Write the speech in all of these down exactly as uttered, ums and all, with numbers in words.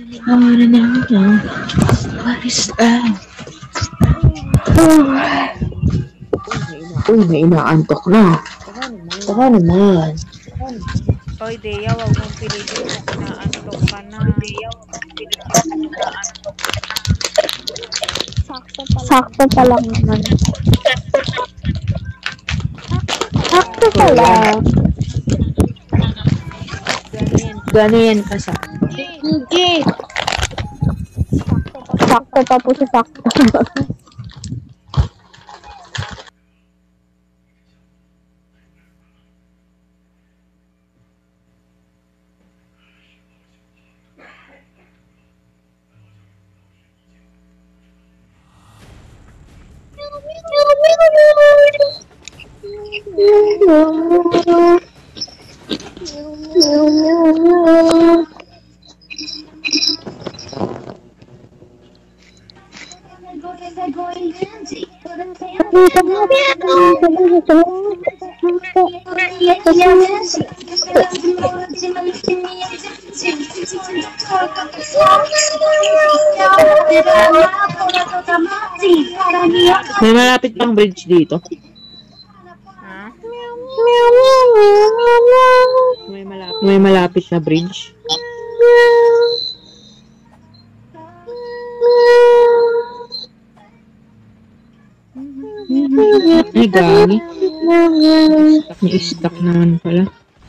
What is that? Uy, may inaantok na. Baka naman. Oy, Dea, wag mong pilitin kung inaantok ka na. Sakto pa lang naman. Sakto pa lang. Gano'n ka sa... Gigi! Sakto pa po sa sakto. May malapit pang bridge dito. Ha? May malapit, may malapit na bridge. Ay, gagi. May stuck naman pala.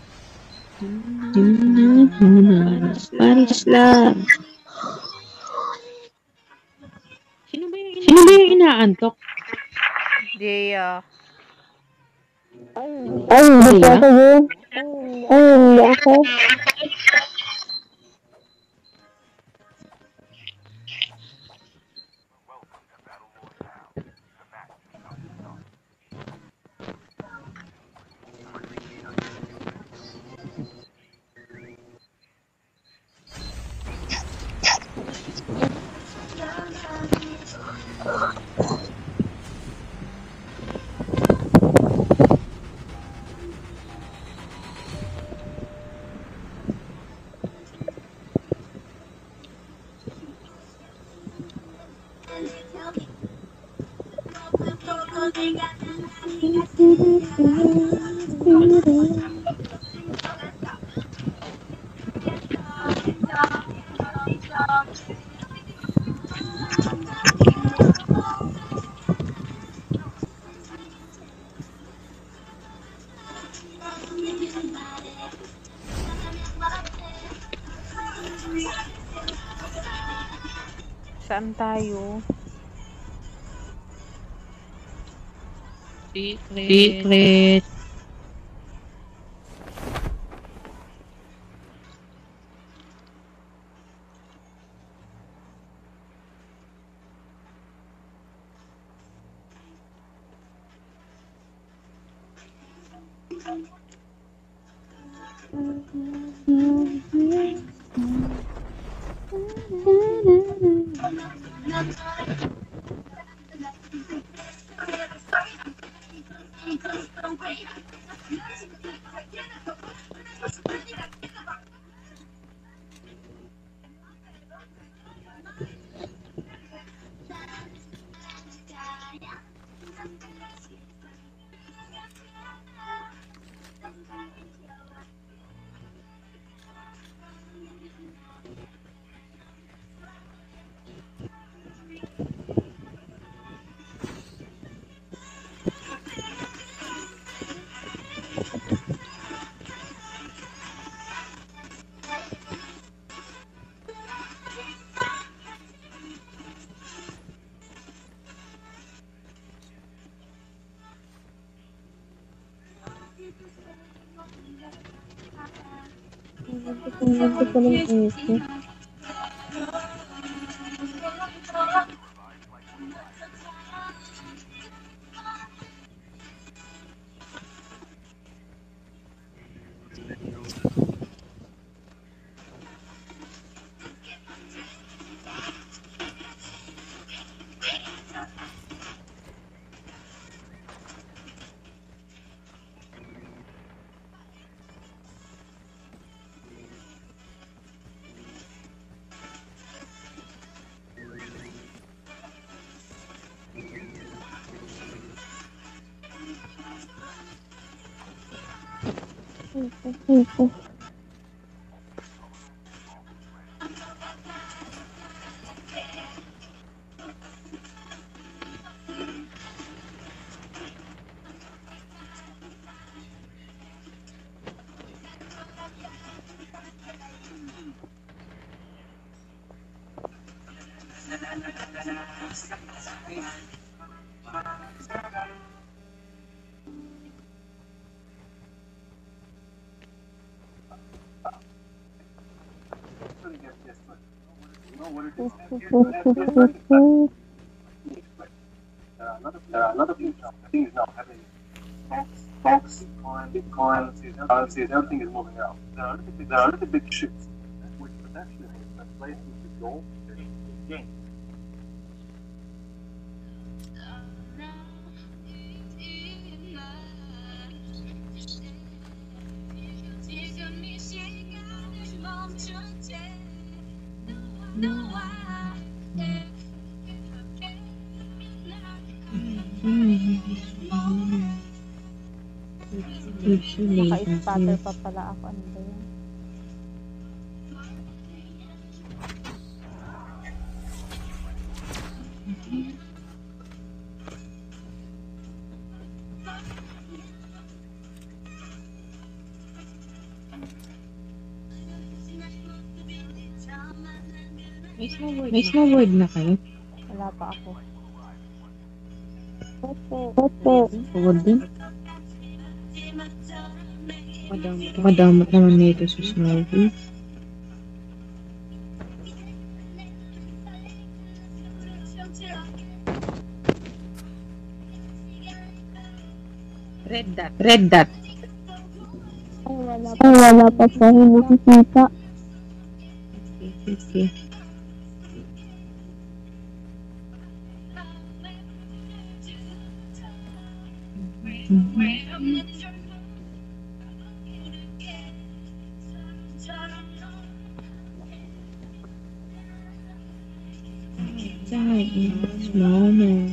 Paris lang. Sino ba yung, Sino ba yung inaantok? Dea. Ay, hindi po ako yun. Ay, hindi ako. Saan tayo? Secret. Secret. There are a lot of things now. The thing is now having stocks, Bitcoin, Bitcoin, currencies, everything is moving around. There are a little bit, there are a little bit shifts, which potentially translates into gold gain. Naka-spatter pa pala ako. Ano ba yan? May snowboard, May snowboard na kayo? Wala pa ako. Pagod din. Madamot, madamot naman nito sa snowboard. Red dot. Red dot. Ay, wala pa. Ay, wala pa siya. Hindi nakikita. Okay, okay. Mm-hmm. That is mama.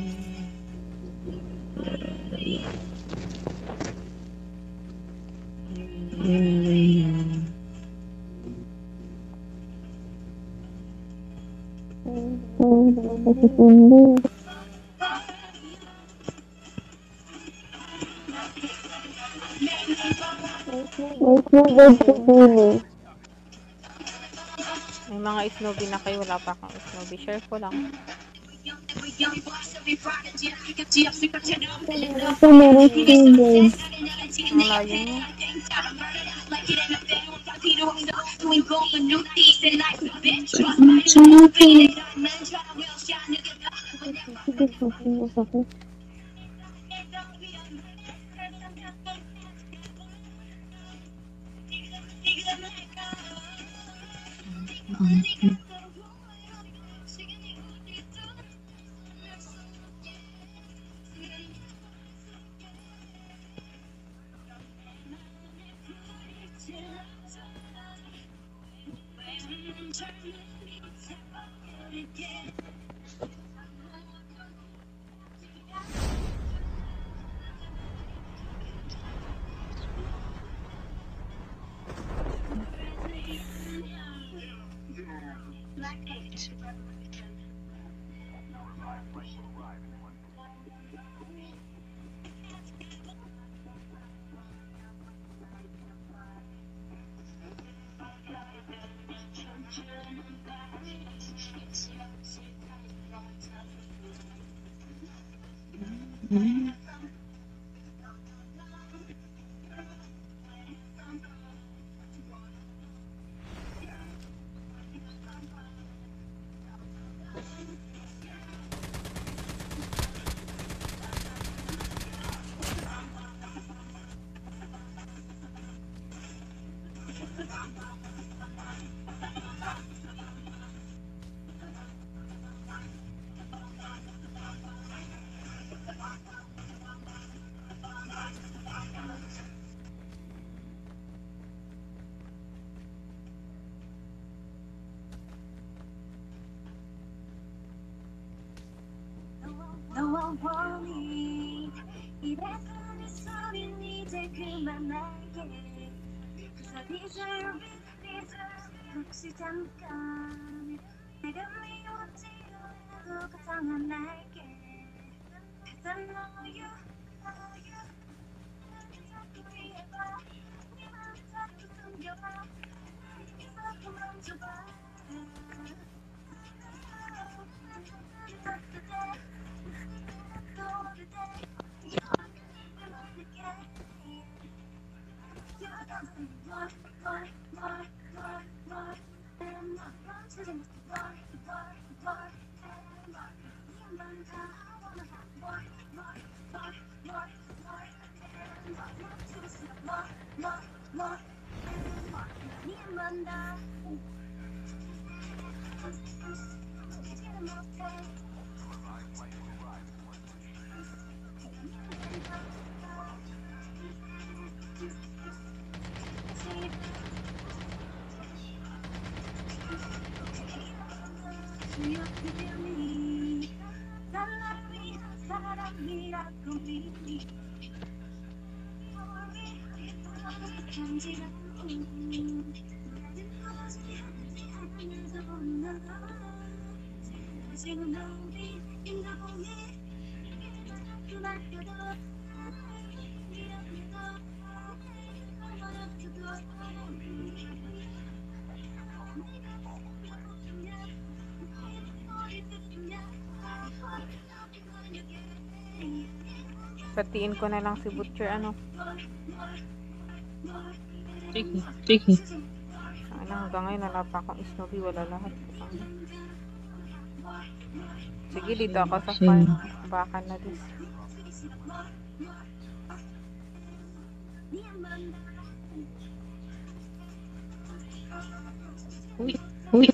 May mga Snoopy na kayo. Wala pa akong Snoopy. Share ko lang. Ito meron snowboard. Ang layo niya. Mm-hmm. Patiin ko na lang si Butcher, ano. Sige, sige. Ano, hanggang ngayon, wala pa akong Snoopy, wala lahat. Sige, dito ako sa Same. farm. Baka na dis. Uy, uy.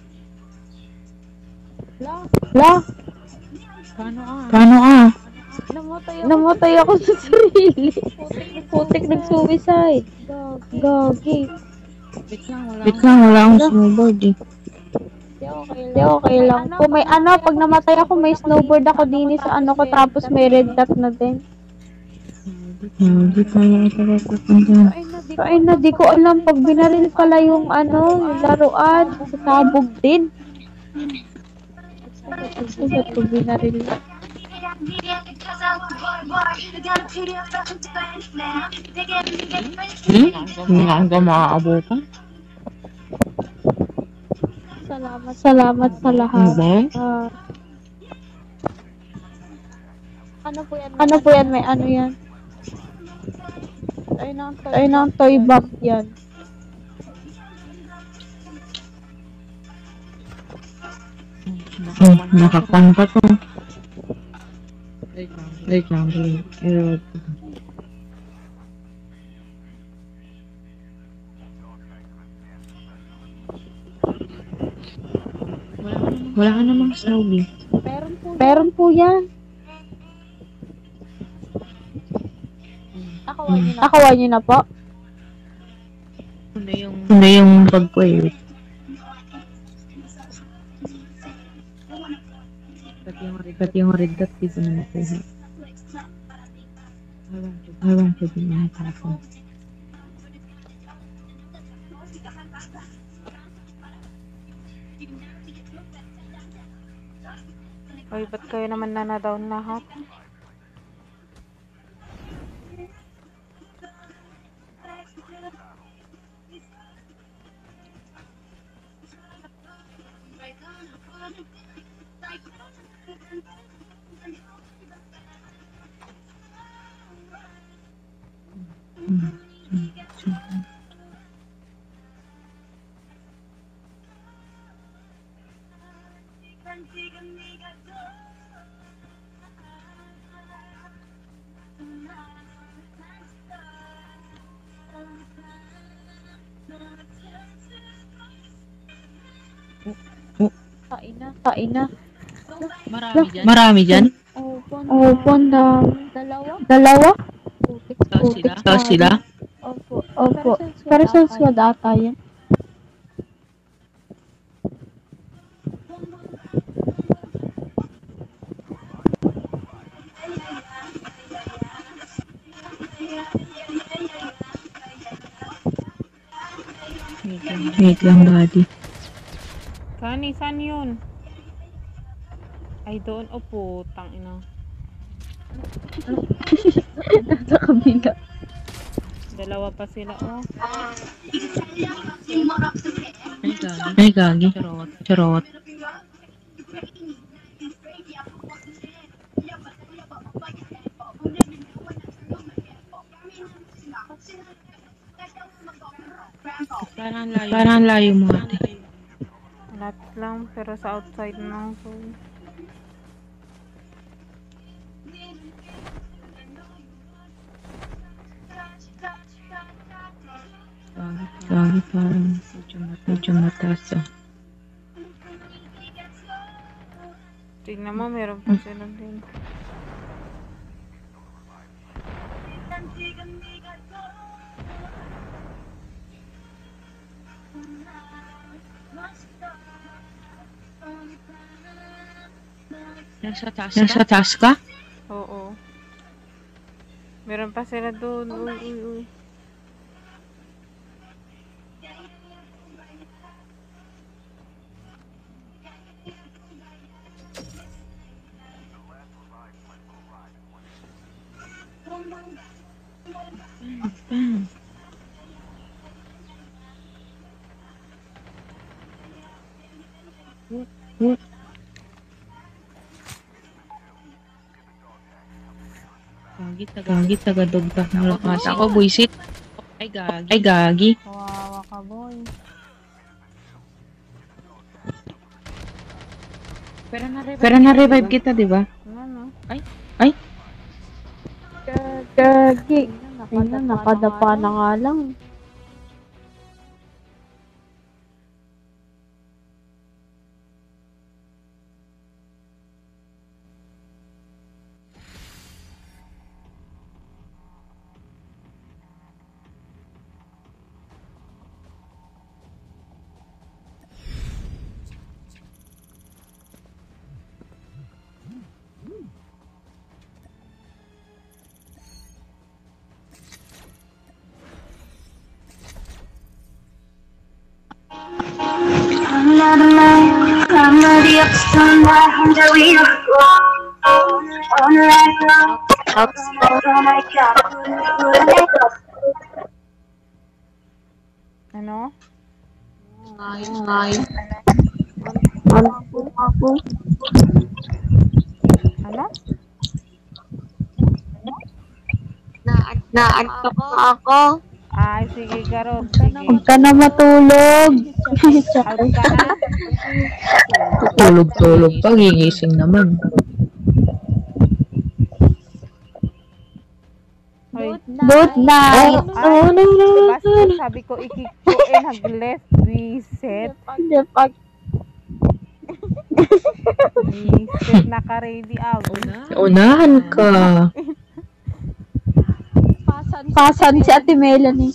La, Paano ah? paano ah? Namatay ako. Namatay ako sa sarili. Putik nag-suicide. Gagi. Wait lang, wala. Wait lang, wala akong snowboard eh. Hindi, okay Hindi, okay lang. Kung may ano, pag namatay ako, may snowboard ako din sa ano ko, tapos may red dot na din. Hindi tayo ito pupunta. Ay, na, di So, ay na, di ko alam, pag binaril pala yung ano, yung laruan, sabog din. So, ba't ko binaril? Hmm? Hindi nga hanggang maaabo ka? Salamat, salamat sa lahat. Ano? Ah, ano po yan? ano po yan, may ano yan? Ay, nang Ay, ng toy box yan. Hmm, nakakuan pa to. Wait lang, wait lang. wait. Error. Wala ka namang Snowy. Meron po. Meron po yan. Nakawan niyo na. Nakawan niyo na po. Ano yung... Ano yung bag ko eh. Pati yung, pati yung red dot, di ko na nakuha. Ewan ko din na ako. Oy, ba't kayo naman na-down lahat? Kain na, kain na. Marami dyan? Marami dyan? Opo, Oh, panda. dalawa. Dalawa? Ikaw sila? Ikaw sila? Opo. Opo. Pero sa swad ata yan. Wait lang, buddy. Kani, saan yun? Ay, doon. O, putang ina. Nasa kabila. Dalawa pa sila, oh. Ay, gagi. Charot. Charot. Parang layo. Parang layo mo, ate. Lapit lang, pero sa outside na ako. Gagi, parang medyo mataas ah. Tignan mo, meron pa sila din. Nasa taas ka? Nasa taas ka? Oo. Meron pa sila doon. Uy, uy, uy. What? Gagi, tagagi, tagadugtak mo lang ata ako, buisit. Ay, gagi. Ay, gagi. Kawawa ka, boy. Pero na-revive, Pero na-revive kita, di ba? Ano? Ay, ay. Gagi. Ayun, nakadapa na nga lang. Ano? Ay, ay. Ano? Naantok na ako. Ay, sige, Garo. Sige. Huwag ka na matulog. Out ka na? Tulog-tulog pa, gigising naman. Hoy. Good night. Ay, Oh, no, no, Basta sabi ko, ikik ko eh, nag-left reset. Hindi, pag Reset, naka-ready out. Unahan ka. pasan si Ate Melanie.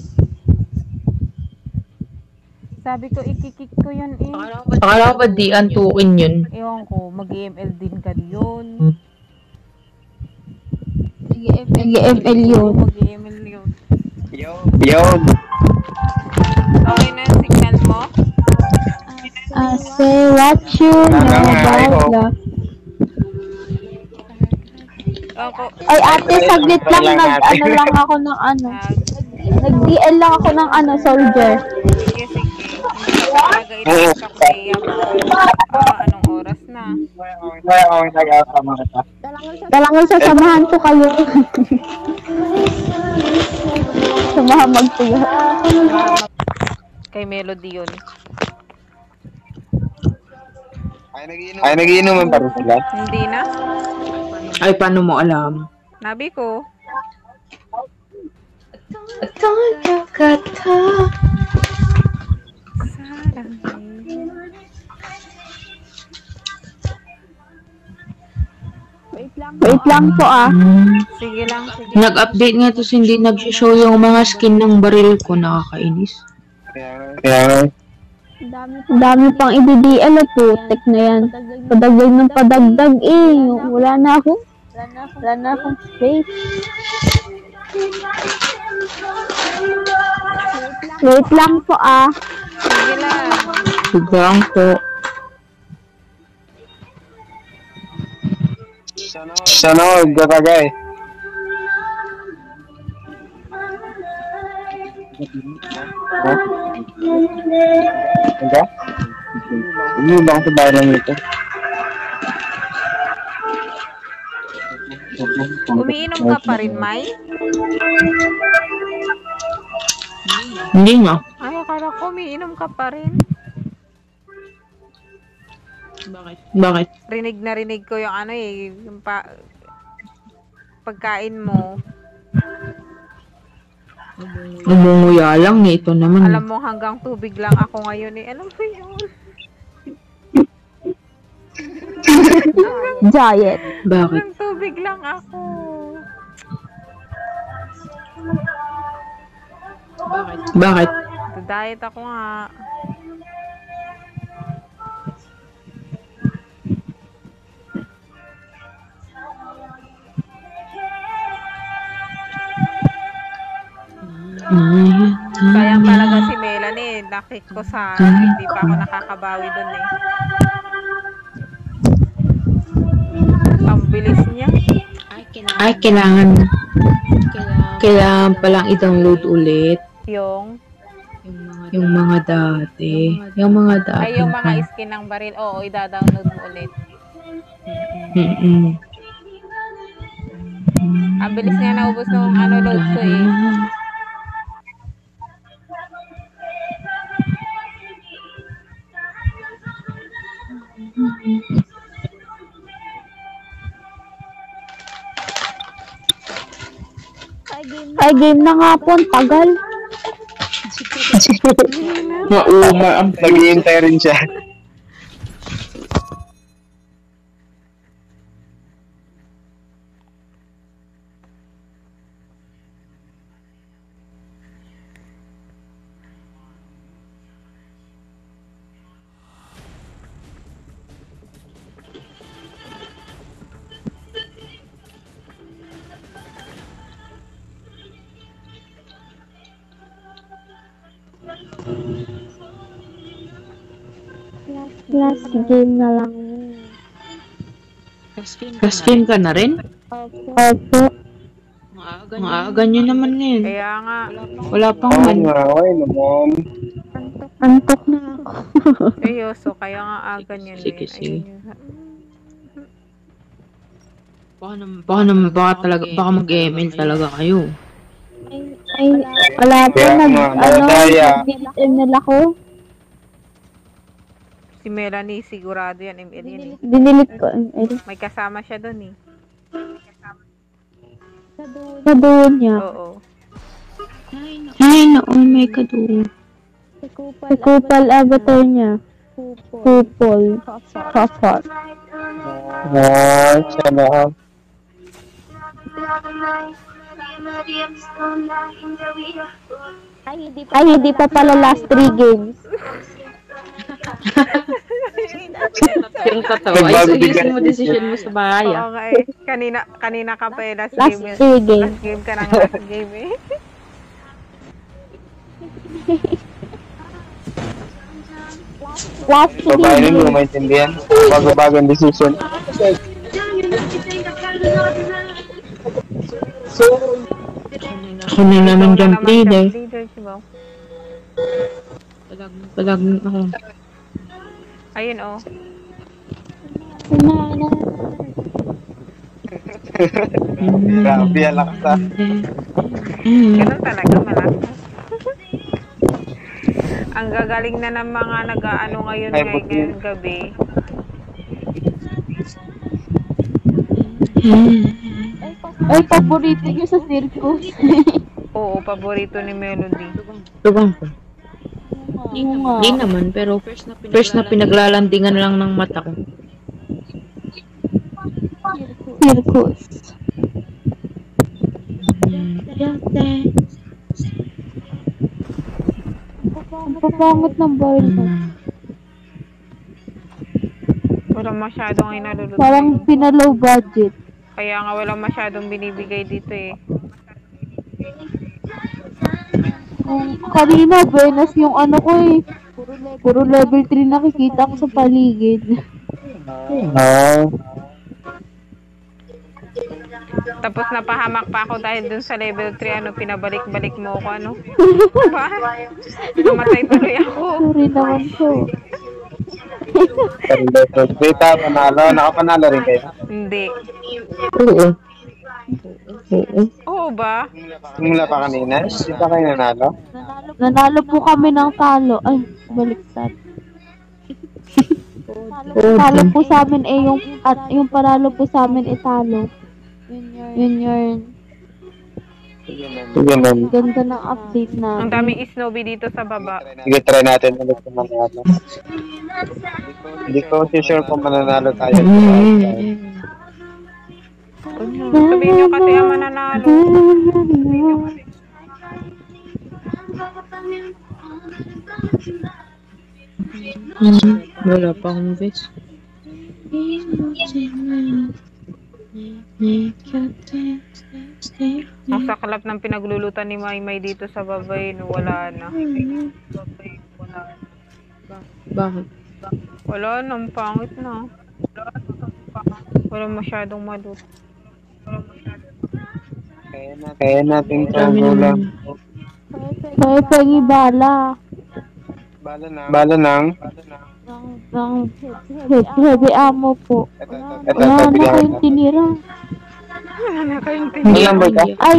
Sabi ko, ikikik ko yun eh. Akala ko ba di antukin yun? Ewan ko, mag-M L din ka yun. Nag-M L yun. Mag-M L yun. Yun. Okay na yung signal mo? I say what you know about love. Ako, Ay, ate, saglit lang. Nag-ano lang ako ng ano. nag... Nag-D L lang ako ng ano, soldier. Sige, sige. Hindi ko talaga ito sa kuya mo. Ah, anong oras na? Kailangan sasamahan ko kayo. Samahan magtuyo. Kay Melody yun. Ay, nagiinuman pa rin sila. Hindi na? Ay, paano mo alam? Nabi ko. Wait lang po ah. Hmm. Sige lang, sige. Nag-update nga tapos hindi nag-show yung mga skin ng baril ko. Nakakainis. Kaya, Ang dami pang i-D L po. Tek na yan. Padagdag ng padagdag eh. Wala na ako. Wala na akong space. Wait lang po ah. Sige lang. Sigang po. Sana all, gatagay. Enggak? Ini bang sebaran itu. Umiinom ka pa rin, Mai? Hindi nga. Ay, akala ko umiinom ka pa rin. Bakit? Bakit? Rinig na rinig ko yung ano eh, yung pa, pagkain mo. Umunguya lang eh. Ito naman. Alam mo, hanggang tubig lang ako ngayon eh. Alam mo yun? Diet. Bakit? Hanggang tubig lang ako. Bakit? Bakit? Diet ako nga. Sayang talaga si Melanie. Nakik ko sa hindi pa ako nakakabawi dun eh. Ang bilis niya. Ay, kailangan. Kailangan palang i-download ulit. Yung, Yung mga dati. Yung mga dati. ay yung mga skin ng baril. Oo, i-download mo ulit. Mm-mm. Ang bilis niya naubos nung ano load ko eh. Ay, game na nga po. Ang tagal. Mauma, nag-iintay rin siya. Last game na lang. Kaskin ka na rin? Opo. Maaga nyo naman ngayon. Kaya nga, Wala pang Oo man. nga, okay naman. Antok na ako. seryoso. Kaya nga aga niya Sige, eh. sige. Ayun yun. Baka naman, baka naman, baka talaga, baka mag-M L talaga kayo. Ay, wala po. Kaya Nag, nga, ano, nadaya. nag-M L ako. Si Melanie, sigurado yan. M L yan eh. Dinilit ko M L. May kasama siya doon eh. Sa doon niya. Oo. Ay, noon may kado. Sa kupal avatar niya. Kupol. Kapal. Ah, sana all. Ay, hindi pa pala last three games. Yung totoo. Ay, so ayusin mo decision mo sa bahay ah. Oo nga eh. Kanina, kanina ka pa eh. Last, Last game. three games. Last game ka ng last game eh. Last three Babae rin mo games. maintindihan. Bago-bagong decision. Ako na naman Ikaw na jump naman leader. jump leader, diba? Talag ako. Ayun oh. Grabe, alak sa. Ganun talaga, malakas. Ang gagaling na ng mga nag-aano ngayon Ay, ngay- puti. ngayong gabi. Ay, paborito niyo sa circus. Oo, paborito ni Melody. Tubang ko. Oo nga. Hindi naman, pero first na pinaglalandingan lang ng mata ko. Circus. Ang papangit ng baril ko. Walang masyadong ay naluluto. Parang pinalow budget. Kaya nga walang masyadong binibigay dito eh. Kung kanina, Venus yung ano ko eh. Puro level three nakikita ko sa paligid. Oo. Tapos napahamak pa ako dahil dun sa level three, ano, pinabalik-balik mo ako, ano. Ba? Namatay tuloy ako. Sorry naman po. Kita, panalo. Nakapanalo rin kayo. Hindi. Oo. Oo. Oo ba? Simula pa kanina. Hindi pa kayo nanalo. Nanalo po kami ng talo. Ay, baliktad. Talo po sa amin eh yung at yung panalo po sa amin eh talo. Yun yun. Sige, ma'am. Ganda ng update na. Ang daming Snowy dito sa baba. Sige, try natin ulit kung manalo. Hindi ko si sure kung mananalo tayo. Sabihin nyo kasi ang mananalo. Hmm, wala pa akong best. Ang saklap ng pinaglulutan ni Maymay dito sa babay, no, wala na. Bakit? Wala na, ang pangit na. Wala masyadong malut. Kaya natin Dami ito lang. Kaya pagi bala. Bala ng... Bala ng... Ng heavy, heavy ammo po. Ito, ito, ito, Wala na bigyan kayong kita. tinira. Wala na kayong Ano tingin. number ka? Ay,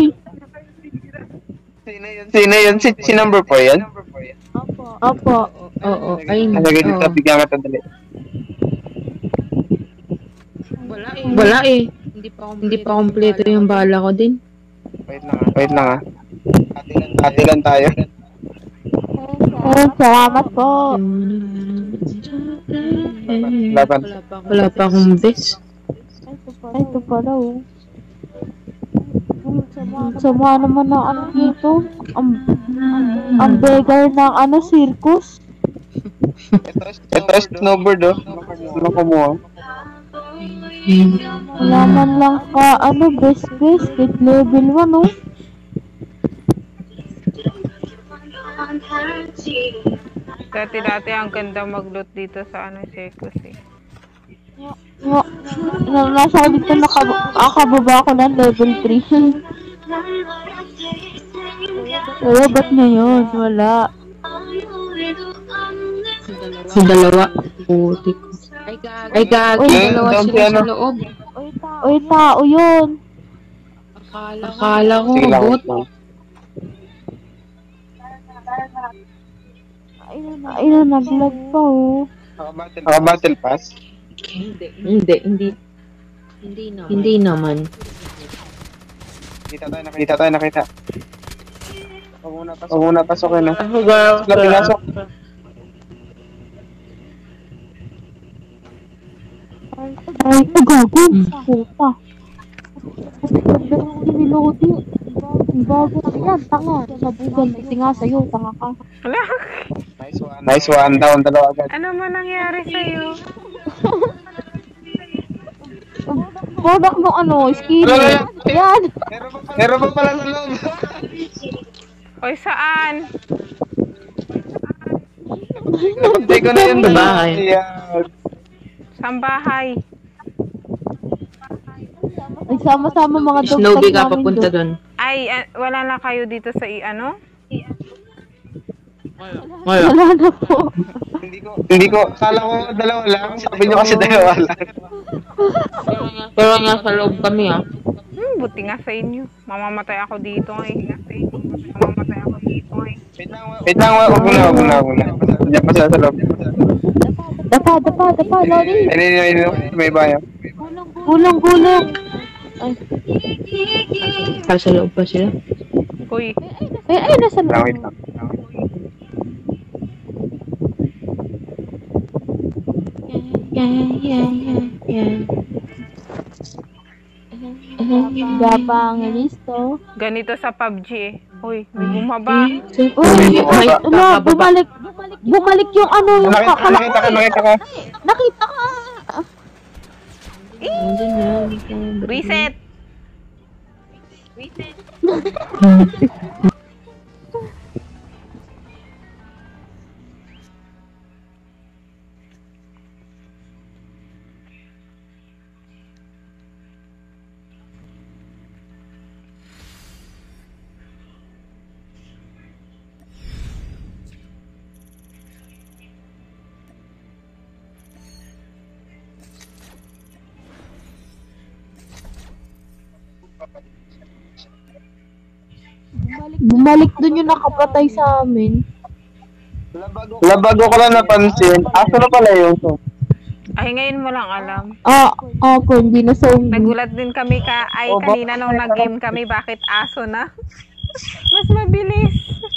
Sino yun? Si, si number four yan? opo. Oo. Ay, Nalagay dito, oo. bigyan kita dali. Wala eh. Wala eh. Hindi pa hindi pa kompleto yung bala ko din. Wait lang ah. Wait lang ah. Hati lang tayo. Eh, salamat po. Laban. Wala pa akong best. Ay, ito pala oh. Sama naman ng ano dito. Ang, ang beggar ng ano, circus. Ito is snowboard oh. Ano kumuha? Wala man lang ka, ano, best best, hit level one oh. Dati-dati ang ganda mag-loot dito sa ano, circus eh. Nga, na, nasa ako dito, nakababa ako ng level three. Pero ba't ngayon? Wala. Sa dalawa. Puti ko. Ay, gagi. Uy, Dalawa doon sila si ano? sa loob. Uy, tao yun. Akala ko, Sige lang, bot. wait lang. Ay na, nag-lag pa oh. Naka battle pass? Hindi. Hindi. Hindi. Hindi naman. Hindi naman. Kita tayo, nakita tayo, nakita. Huwag muna pasok. Huwag muna pasok yun ah. Sila pinasok. Ay, ay, gago. Puta. Nilodi. Bago yan, tanga. Nabugan, iti nga sa'yo, tanga ka. Wala. Nice one. Nice one. Down, dalawa agad. Ano man nangyari sa'yo? Product mo ano, skinny. Wala, wala. Yan. Meron pa pala sa loob. Oy, saan? Napatay ko na yun. Sa bahay. Ayan. Saan bahay? Nagsama-sama mga dog Snowy tag ka namin papunta doon. doon. Ay, ah, wala na kayo dito sa i ano? Wala. Wala na po. Hindi ko, hindi ko, kala ko dalawa lang. Sabi niyo kasi dalawa lang. Pero nga sa loob kami ah. Hmm, buti nga sa inyo. Mamamatay ako dito eh. Mamamatay ako dito eh. Wait lang, wag muna, wag muna, wag muna. Diyan pa sa loob. Dapa, dapa, dapa, Lori. Ayun, ayun, ayun, may bayo. Gulong, gulong. Ay, Para sa loob pa sila. Uy, ay, ay, nasa Lang, wait loob. lang. Yeah, yeah, yeah, yeah. Gapang listo. ganito sa P U B G eh. Uy, may bumaba. Uy, Ay, ano, bumalik. Bumalik yung ano, yung Nakita ka, kakala. nakita ka, nakita ka. Nakita ka. Reset! Bumalik Bumalik dun yung nakapatay sa amin. Wala, bago ko lang napansin. Aso na pala yung so. Ay, ngayon mo lang alam. Ah, opo, hindi na zombie. Nagulat din kami ka, ay Oh, kanina nung nag-game kami, bakit aso na? Mas mabilis.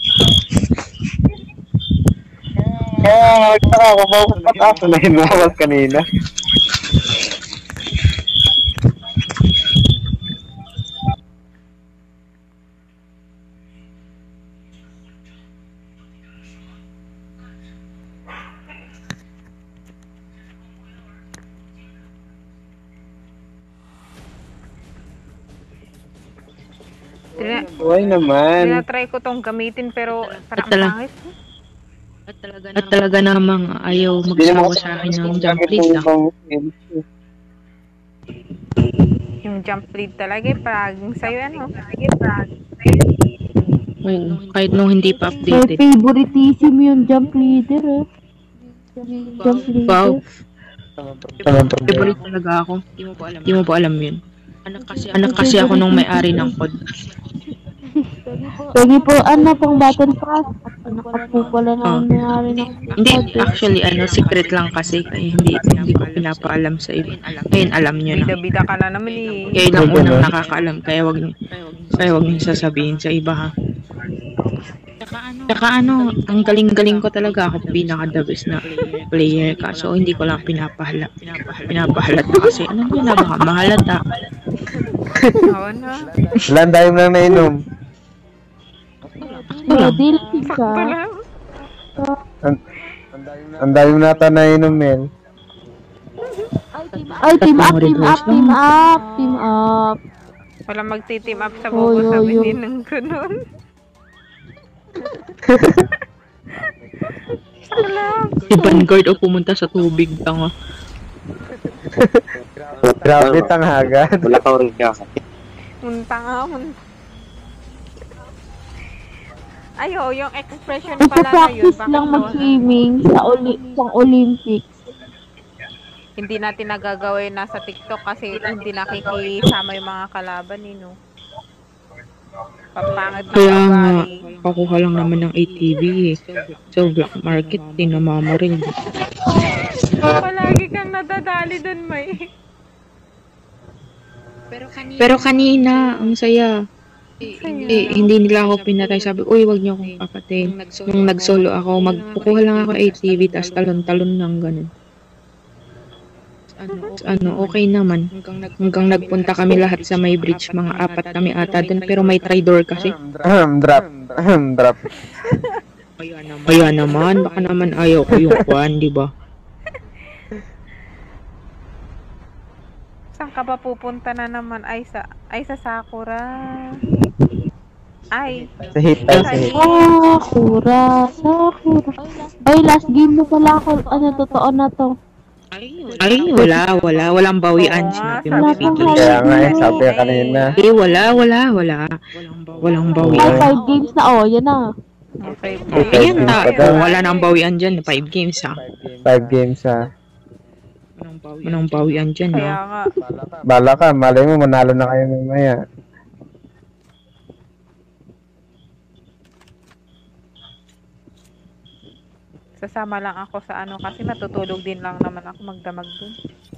Kaya nagtaka ako, bakit aso na hinawas kanina? Tina- Buhay naman. Tinatry ko tong gamitin pero parang At tala- pangit. At talaga namang ayaw magsawa sa akin ng jump lead na. Yung jump lead talaga, eh, parang sa'yo ano. Oo, kahit nung hindi pa May updated. favoritism yung jump leader eh. Jump leader. Wow, Anong problema? favorite talaga ako. Hindi mo pa alam yun. Anak kasi ako nung may-ari ng code. Pwede po, ano pang battle pass? Anak ka po pala na Oh. nangyari ng Hindi, actually, ano, secret lang kasi. Kaya hindi, hindi ko pinapaalam sa iba. Ngayon, alam nyo na. Bida-bida ka na naman eh. Kayo lang unang nakakaalam, kaya wag niyo, kaya wag niyo sasabihin sa iba ha. Saka ano, ang galing-galing ko talaga ako, pinaka-the best na player ka. So, hindi ko lang pinapahala. Pinapahalata kasi, ano yun na baka mahalata. Oo na. Ilan tayo lang nainom? Oh, deal Sakto ka. lang. Ang dami nata nainom, Mel. Ay, team up, team up, team up, team up. Wala magti-team up sa Oy, bobo, oy, sabi oy. din ng ganun. Si Vanguard o pumunta sa tubig, tanga. Grabe tanghagan. Wala ka rin ka. Munta nga, munta. Ayo, yung expression pala na yun. Nagpa-practice bakit lang daw- mag-swimming sa, oli- sa Olympics. Hindi natin nagagawin nasa TikTok kasi hindi nakikisama yung mga kalaban eh, no? Papangit na Kaya nga, ugali. pakuha lang naman ng A T V eh. So, black market, tinamama rin. Palagi kang nadadali dun, may. Pero kanina, ang saya. Eh, hindi nila ako pinatay. Sabi, uy, wag niyo akong papatayin. Nung nag-solo ako, magpukuha lang ako A T V, tas talon-talon lang ganun. Ano, okay naman. Hanggang nagpunta kami lahat sa may bridge, mga apat kami ata dun, pero may traitor kasi. Ahem, drop. Ahem, drop. Kaya naman, baka naman ayaw ko yung kwan, di ba? Saan ka ba pupunta na naman? Ay, sa, ay, sa Sakura. Ay, Sa hit tayo, sa hit. Sakura, Sakura. Ay, last game na pala ako. Ano, totoo na to. Ay, wala, wala. Walang bawian, Oo nga, sinabi sabi mo, ko Vicky. nga. Kaya nga eh, sabi ka kanina. Eh, wala, wala, wala. Walang Ay, bawian. five games na. Oh, yan na. okay. Ayan na, oh, wala nang bawian dyan. Five games ha. Five games ha. Walang bawian dyan Kaya ha. nga. Bala ka, malay mo, manalo na kayo mamaya. Sasama lang ako sa ano kasi matutulog din lang naman ako magdamag dun.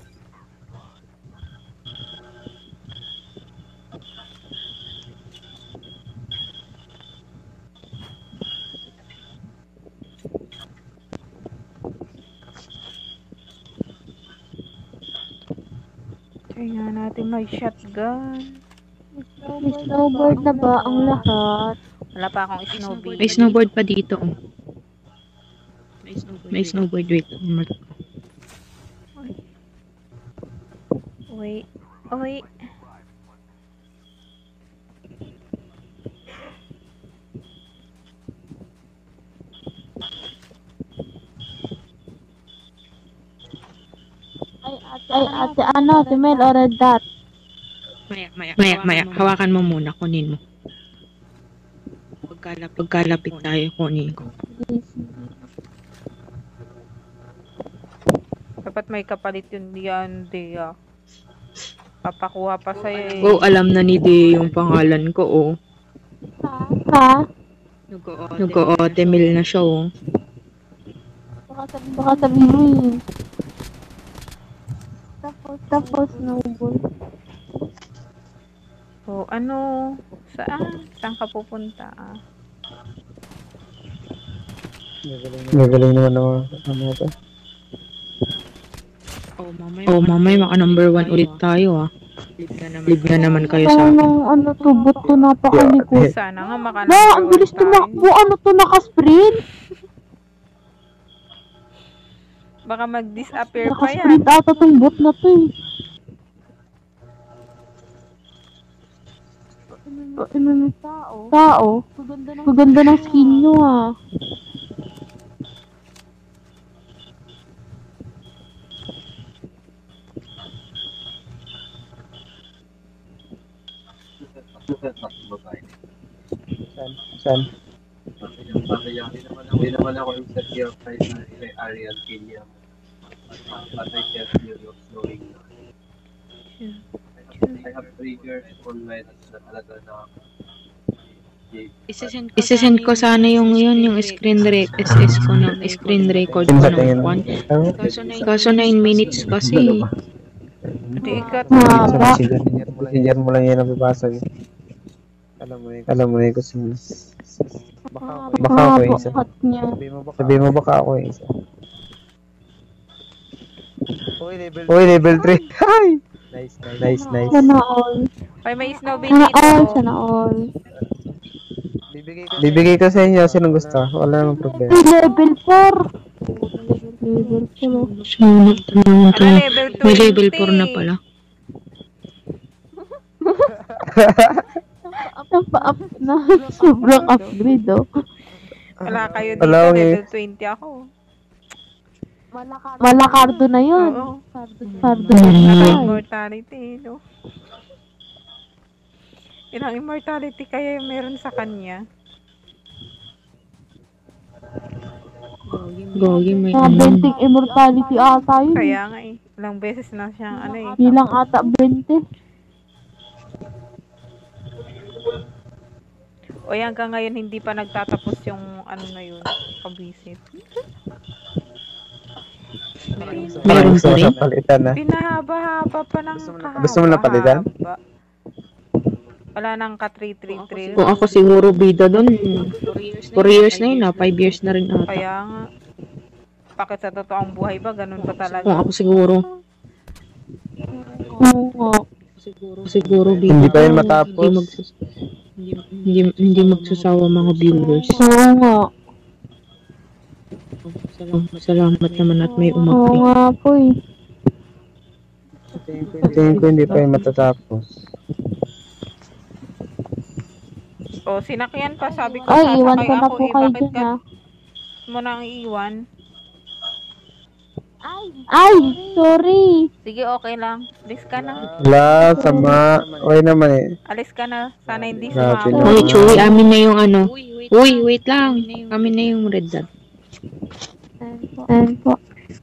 Try nga natin may shotgun. May snowboard na ba ang lahat? Wala pa akong snowball. May snowboard pa dito. Oh. May snowboard, wait. Mark. Wait. Wait. Ay, ate, ay, ate, ano, ate Mel, or red dot? Maya, maya, maya, maya. Hawakan mo muna, kunin mo. Pagkalapit, pagkalapit tayo, kunin ko. Dapat may kapalit yun diyan, Dia. Papakuha pa sa'yo eh. Oh, alam na ni Dee yung pangalan ko, oh. Ha? Nag-o-otemil na siya, oh. Baka sabihin, baka sabihin mo eh. Tapos, tapos, snowball. So, ano? Saan? Saan ka pupunta? Ah? Magaling naman ako. Ano ito? Oh, mamay, maka number one ulit tayo, ah. Live na naman kayo sa Ito akin. nung ano to, bot to napakalikot. Sana nga maka Ba, ang bilis tumakbo. Ano to, nakasprint? Baka mag-disappear pa yan. Nakasprint ata tong bot na to eh. Ano ng tao? Tao? Kaganda ng skin nyo ah. Saan? Saan? Hindi naman ako yung set your price na kay Ariel Kenya. Patay siya yung slowing na. I have triggers on my na talaga na Isesend ko sana yung yun, yung screen re S S ko ng screen record ko ng one. Kaso nine minutes kasi. Hindi ikat. Mahaba. Messenger mo lang yan ang babasa. Alam mo yun. Alam mo yun kasi baka ako, baka ako yung isa. Hot niya. Sabi mo baka ako yung isa. Uy, level three. Hi! Nice, nice, nice. Sana all. Ay, may snow Sana dito. all, sana all. Bibigay ko sa inyo sinong gusto. Wala namang problema. Ay, level four. Level four. Sunod naman to. Ano, level May level twenty. four na pala. Napa-up na. Sobrang upgrade oh. Wala kayo dito, Wala akong level twenty ako. Malakardo na yun. Oo. Kardo na yun. Naka-immortality, no? Ilang immortality kaya yung meron sa kanya? Gogi, may Mga twenty immortality ata yun. Kaya nga eh. Ilang beses na siyang ano eh. Bilang ata twenty. O hanggang ngayon hindi pa nagtatapos yung ano na yun. Kabisit. Meron gusto pa mo rin? sa palitan na. Pinahaba-haba pa ng kahaba. gusto mo na palitan? Wala nang ka three three three. Kung ako siguro bida doon, four years na yun ah, five years na rin ata. Kaya nga. Bakit sa totoong buhay ba? Ganun pa Kung talaga. ako siguro, Oo nga. siguro bida. Hindi pa yun ko, matapos. Hindi, magsus hindi, hindi magsasawa mga viewers. Oo nga. Salamat naman at may Oo umapri. nga po eh. Tingin ko hindi pa yun matatapos. O, sinakyan pa. Sabi ko, Ay, iwan ko sasakay na ako po eh. kayo Bakit dyan ka ah. mo nang iiwan? Ay, sorry. Sige, okay lang. Alis ka na. Wala, sama. Okay naman eh. Alis ka na. Sana hindi Grabe sumama. naman. Hoy, Chewy, amin na yung ano. Uy, wait lang. Amin na yung red dot. Ayan po.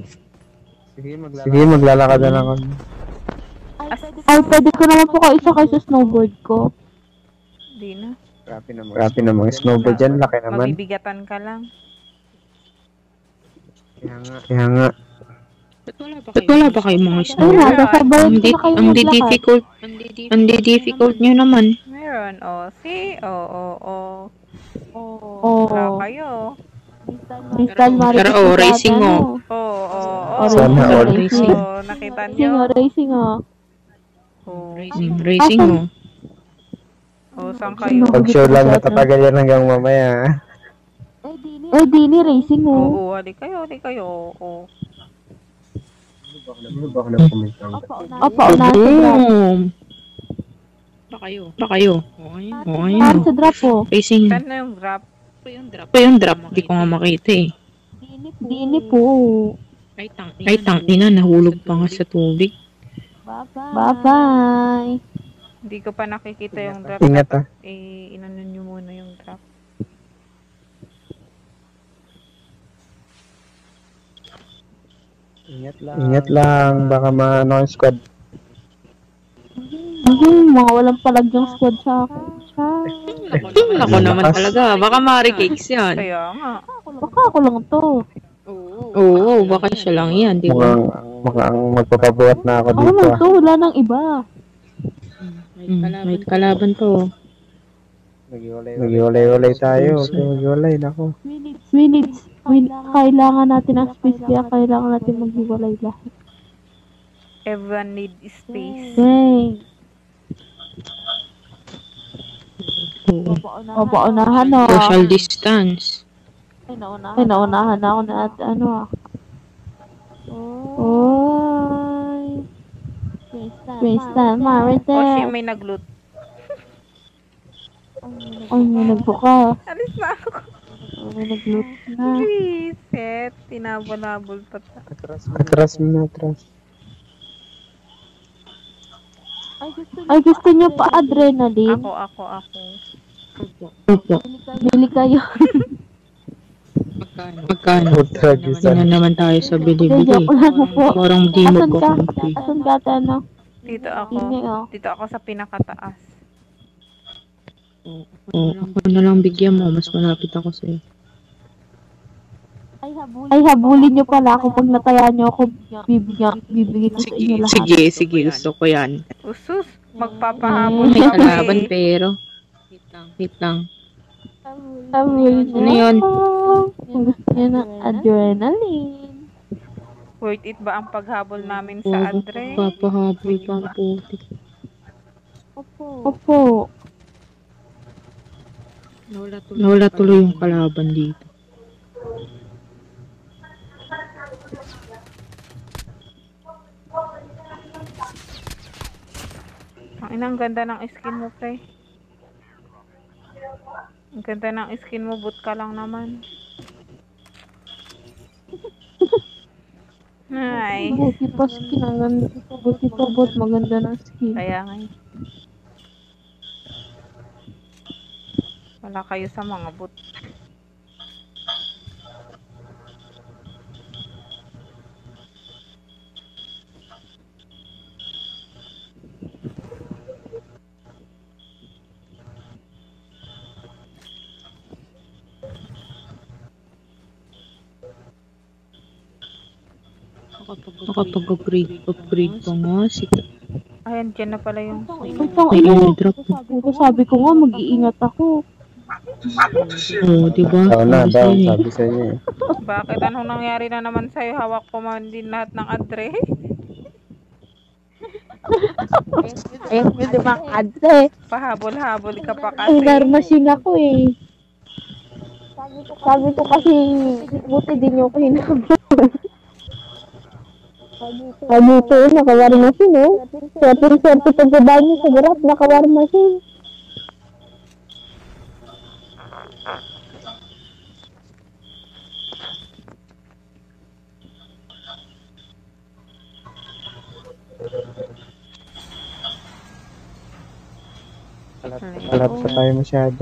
Sige, maglalakad na lang kami. Ay, pwede ko naman po kayo isakay sa snowboard ko. Hindi na. Grabe naman. Grabe naman. Snowboard dyan, laki naman. Mabibigatan ka lang. Kaya nga. Kaya nga. Ba't wala ba kayong mga Ayun snow? na, sasabayan Ang, ko di na kayo ang maglakad. di-difficult, ang di-difficult nyo naman. Meron. O, see? O, o, o. Oo. Wala kayo. Crystal Mario. Pero, oh, racing, oh. O, o, o. Oh, Sana all. racing. O, nakita Racing nyo. oh, racing oh. O, Racing, racing, oh. o, saan kayo? Pag sure lang natatagal yan hanggang mamaya. Eh, dini racing oh. Oo, hali kayo, hali kayo. O, Ano ba ako nag-comment? Opo, unahan sa drop. Boom! Ba kayo? Ba kayo? Okay, okay. Unahan sa drop oh. Racing. saan na yung drop? Pa yung drop, hindi ko nga makita eh. Dini po. Ay, tangina, nahulog pa nga sa tubig. Bye-bye. Hindi ko pa nakikita yung drop. Ingat ah. Eh, inano nyo muna yung drop. Ingat lang. Ingat lang. Baka maano yung squad. Mhm, mga walang palagyang squad sa akin. Ako naman talaga. Baka Mari Cakes yan. Kaya nga. Baka ako lang to. Oo, baka siya lang yan, di ba? Mukhang, mukhang magpapabuhat na ako Ako dito. lang ah. to, wala nang iba. Mm, may kalaban to. Maghiwalay-walay tayo. Okay, maghiwalay. Nako. Minutes. Min kailangan natin ang space, kaya kailangan natin maghiwalay lahat. Everyone need space. Dang. O, paunahan o. Social distance. Ay, naunahan ako na at ano ah. Oy. Space time, O siya Marite. may nag-loot. Ay, may nagbukas. Alis na ako. May nag-loot na. Reset. Tinabol-habol pa ta. Atras mo na, atras. Ay, gusto niyo pa adrenaline? Ako, ako, ako. Opo. Bili kayo. Magkano? Magkano? Ultra Hindi na gisan. naman tayo sa Hindi, bili-bili. joke lang po. Parang di Asan ka? magkakampi. Asan ka, ate, ano? Dito ako. Hindi, oh. Dito ako sa pinakataas. Oo, ako na lang bigyan mo. Mas malapit ako sa'yo. Ay, habulin niyo pala ako pag nataya niyo ako. Bibigyan, bibigyan ko sa inyo lahat. Sige, sige. Gusto ko yan. Usus. Magpapahabol May ka pa kalaban eh. pero. Wait lang. Habulin Ano yun? ako. Kung gusto niyo ng adrenaline. Worth it ba ang paghabol namin sa Oo, Adre? papahabol pa ang putik. Opo. Nawala tuloy yung kalaban dito. Ang ina, ang ganda ng skin mo, pre. Ang ganda ng skin mo, boot ka lang naman. Ay, Buti pa skin. Ang ganda. Buti pa bot. Maganda ng skin. kaya nga eh. Wala kayo sa mga boot. Nakapag-upgrade upgrade pa nga. Si Ayan, dyan na pala yung Itong ina. airdrop. Ito sabi ko nga, mag-iingat ako. Oo, diba? Ikaw na Sabi daw, sa'yo eh. sabi sa inyo eh. Bakit? Anong nangyari na naman sa'yo? Hawak ko man din lahat ng Adre. Ayun, yun diba ang adre. Pahabol-habol ka pa Ay, kasi. narmachine ako eh. Sabi ko kasi, buti din niyo ako hinabol. Sabi ko, nakawar machine oh. Swerte-swerte pagbaba niyo sa garap, nakawar machine. Malap sa tayo masyado.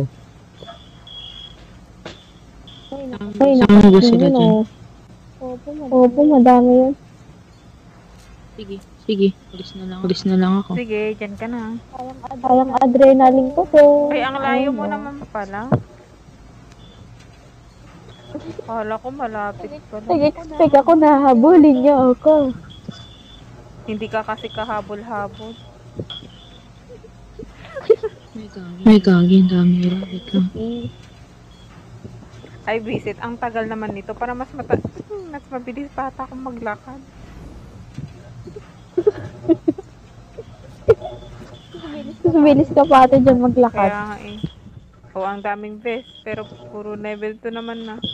Ay, Saan ba sila yun, dyan? oh. Opo, madami yun. Sige, sige. Alis na lang. Alis na lang ako. Sige, dyan ka na. Parang adrenaline ko to. Ay, ang layo mo naman pala. Kala ko malapit pala. Nag-expect ako na habulin niyo ako. Hindi ka kasi kahabol-habol. May gagi, ang dami nila. Wait lang. Ay, visit. Ang tagal naman nito. Para mas mata mas mabilis pa ata akong maglakad. Sumilis ka pa ate dyan maglakad. Kaya nga eh. O, ang daming vest. Pero puro level two naman na.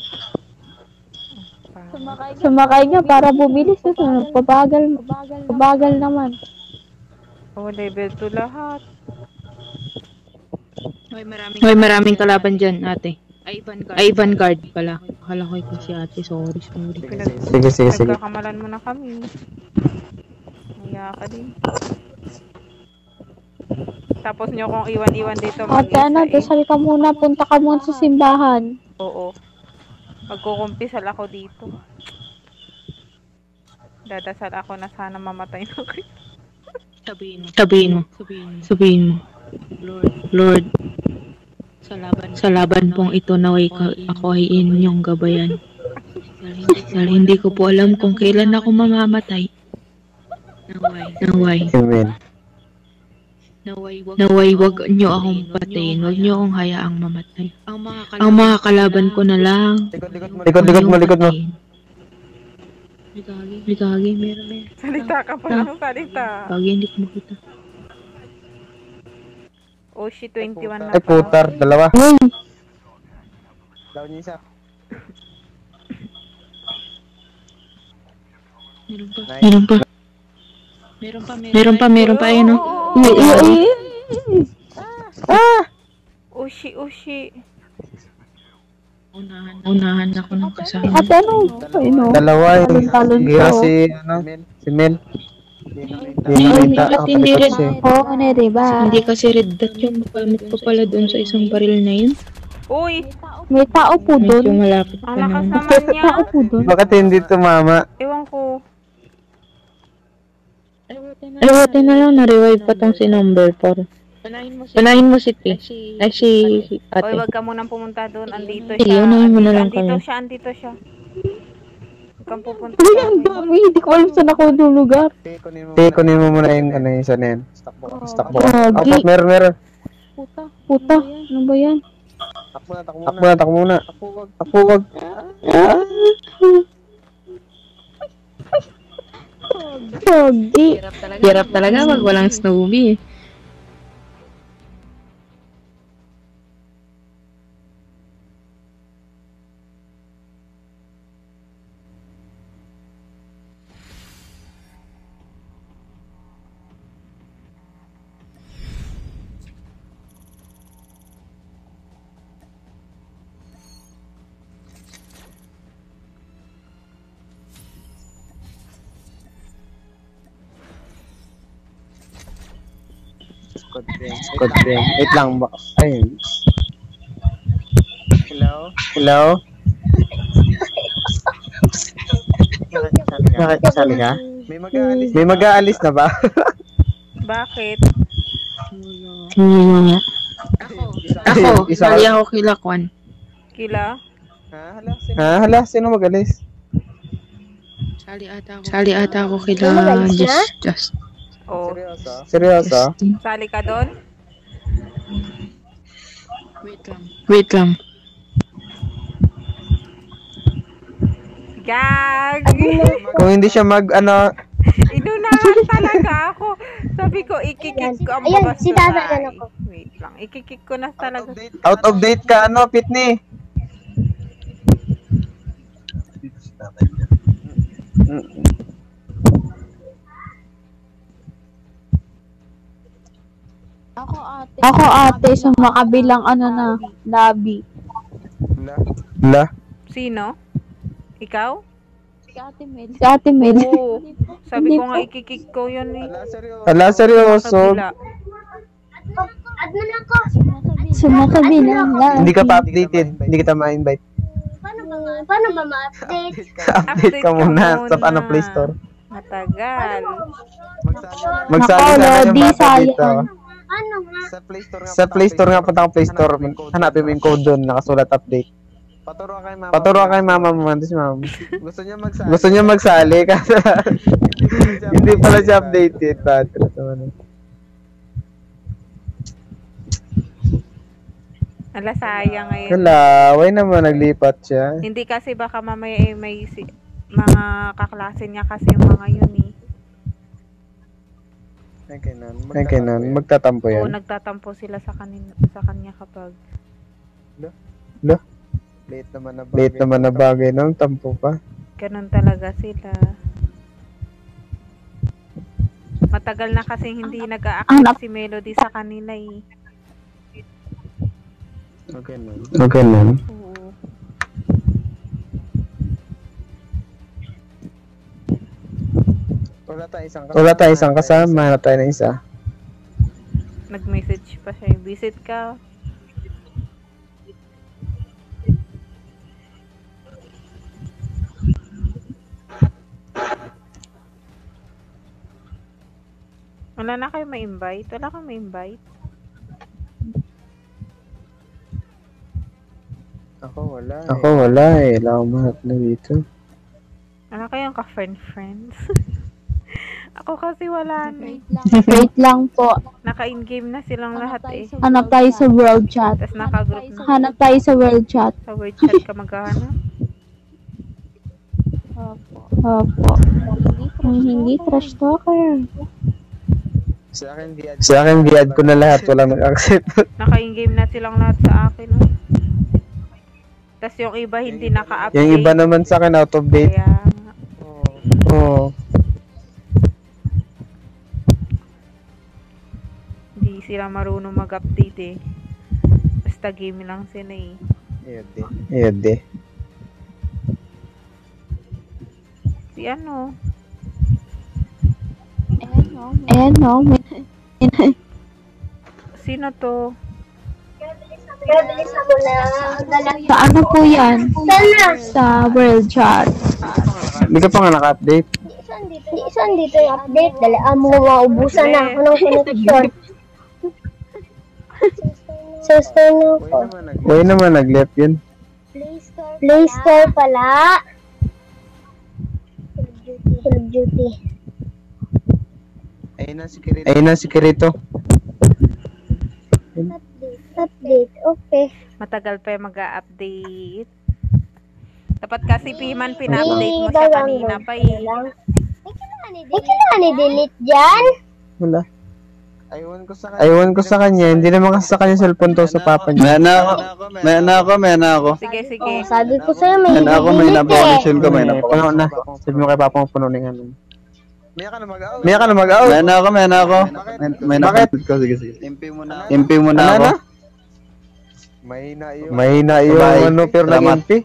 Sumakay nga para bumilis. Kasi pabagal, pabagal naman. O, level two lahat. Hoy, maraming, Hoy, maraming kalaban dyan, ate. Ay, Vanguard. Ay, Vanguard pala. Akala ko ito si ate. Sorry, sorry. Pinag Sige, sige, sige. Nagkakamalan mo na kami. Maya ka din. Tapos nyo kong iwan-iwan dito Ate mag-isa ano, eh. dasal ka muna. Punta ka muna sa simbahan. Oo. Magkukumpisal ako dito. Dadasal ako na sana mamatay na kayo. Sabihin mo. Sabihin mo. Sabihin mo. Lord, sa laban, sa laban pong ito naway ka, ako ay inyong gabayan. Dahil hindi ko po alam kung kailan ako mamamatay. Naway, naway, Amen. naway wag nyo akong patayin, wag nyo akong hayaang mamatay. Ang mga kalaban ko na lang, Likod, likod mo, likod mo, likod mo. Ligagi, ligagi, meron, meron. Salita ka pa lang, salita. Ligagi, hindi ko makita. Oshi, twenty-one na Ay, pa. putar, dalawa. Uy, Daw niya isa. Meron pa, Nice. meron pa. Meron pa, meron pa, meron pa, ayun, no? uy, uy, uy. Ah! Oshi, Oshi. Unahan, unahan ako ng kasama. Ate, ano? Ay, no. Dalawa yung Talon-talon gira pa, oh. si, ano, si Mel. Hindi Ay, nakita. bakit hindi rin? Kasi, Oo, ano, diba? Hindi kasi red dot yung magamit ko pala doon sa isang baril na yun. Uy, May tao po Medyo doon. malapit pa ang lakas naman. naman niya. Tao po doon. bakit hindi tumama? Ewan ko. Ay, buti na lang, na-revive pa tong si number four. Unahin mo si T. Ay, si si Uy, ate. wag ka munang pumunta doon. Andito Sige, siya. unahin mo na Andito, lang andito kami. siya, andito siya. Huwag kang pupunta Uy, sa ang amin. dami. Hindi ko alam saan ako yung lugar. Te, kunin mo muna yung, ano, yung isa na yan. Stock mo. Stock mo. Gagi. Apo, meron, meron. Puta. Puta. Ano ba yan? Takbo na, takbo muna. Takbo muna. Takbo, wag. Pogi. Hirap talaga pag walang Snowbie. Code red. Code red. Wait lang. Ba ayun. Hello? Hello? Nakakasali ka? May mag-aalis. May mag-aalis na ba? Bakit? Hmm. Ako, Isa- sali ako kila Kwan. Kila? Ha? Hala, sino mag-alis? Sali ata ako. Sali ata ako kila Just. Just. Oh, Seryoso? sali ka doon? Wait lang. Wait lang. Gag! Kung hindi siya mag, ano, Inunahan talaga ako. Sabi ko, ikikik ko ang Ayan, babas si na Tata tayo. na ako. Wait lang, ikikik ko na talaga. out of date ka, ano, Pitney? Ako ate. Ako ate sa makabilang ano na, lobby. La? Sino? Ikaw? Si ate Mel. Si ate Mel. Oo. Sabi Hindi ko nga, po. ikikik ko yun eh. Hala, seryoso? Kabila. Admin lang ko. Sumasabi na lang. Hindi ka pa updated, hindi kita ma-invite. Paano ba ma- paano ba ma-update? Update ka muna sa ano, Play Store. Matagal. Magsali Nako, na yung Lodi, bata sali dito. ka. Ano nga? Sa Play Store nga, punta kang Play Store. Hanapin mo yung code doon, nakasulat update. Paturo ka kay mama mo, man. Si mama. Gusto niya magsali. Gusto niya magsali kasi hindi pala siya updated. Patro naman. Ala, sayang ngayon. Hala, why naman naglipat siya? Hindi kasi baka mamaya eh, may si, mga kaklase niya kasi yung mga yun eh. Ay, kainan, magtatampo Oo, yan. nagtatampo sila sa, kanin, sa kanya kapag Late naman na bagay. Late naman na bagay, no? Tampo pa. ganun talaga sila. Matagal na kasi hindi nag-a-accept si Melody sa kanila eh. Okay, nun. Okay, nun. Oo. Wala tayong isang kasama. Wala tayong isang kasama. Hanap tayo ng isa. Nag-message pa siya. Visit ka. Wala na kayo may invite? Wala kang may invite? Ako wala eh. Ako wala eh. Wala akong mahanap na dito. Wala kayong ka-friend-friends? Ako kasi wala na. Wait lang. Wait lang po. Naka-in-game na silang lahat eh. Hanap tayo sa world chat. Tapos naka-group na. Hanap tayo sa world chat. Sa word chat ka maghahanap. Opo. Opo. Ang hindi trash talker. Sa akin, di-add, sa akin, di-add ko na lahat. Walang nag-accept. Naka-in-game na silang lahat sa akin. Oh. Tapos yung iba hindi naka-update. Yung iba naman sa akin, out of date. Kaya nga. Oo. Hindi sila marunong mag-update eh. Basta game lang sila eh. Ayun di. Ayun di. Si ano? Ayan no. Ayan no. Sino to? Kaya bilisan mo na. Dala. Sa ano po yan? Sana. Sa world chat. Hindi ka pa nga naka-update. Saan dito? Saan dito yung update? Dali, amo maubusan na ako ng connection. Sa store na ako. Huwag naman nag-left yun. Play Store pala. Call of Duty. Ayun na si Kirito. Ayun na si Kirito. Update. Update. Okay. Matagal pa yung mag-update. Dapat kasi Piman pina-update mo siya kanina pa eh. May kailangan i-delete dyan? Wala. Aywan ko sa kanya. Aywan ko sa kanya. Hindi naman kasi sa kanya cellphone to sa papa niya. May na ako. May na ako. May na ako. Sige, sige. Oh, sabi ko sa'yo may May na ako. May i-delete eh. na-connection ko. May na ako. Puno na. Sabi mo kay papa mo puno na yung ano. May ka na mag-out. May ka na mag-out. May na ako. May na ako. May na ako. Sige, sige. Impi mo na. Impi mo na ako. May na yung. May na yung ano pero nag-impi.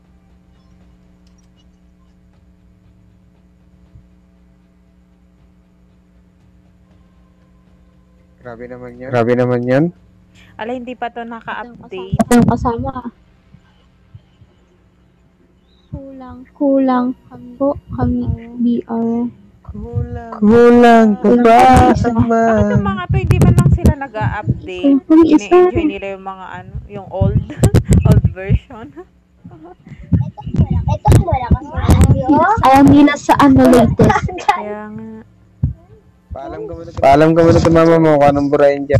Grabe naman yan. Grabe naman yan. Ala, hindi pa to naka-update. Ang kasama. Kulang. Kulang po kami. B R. Kulang. Kulang ka ba sa Bakit man? yung mga to, hindi man lang sila nag-update? Yung isa. Ini-enjoy nila yung mga ano, yung old, old version. Ito wala kasi audio. Ayaw nila sa ano latest. Kaya nga. Paalam ka muna. Paalam ka muna sa mama mo kung anong burahin dyan.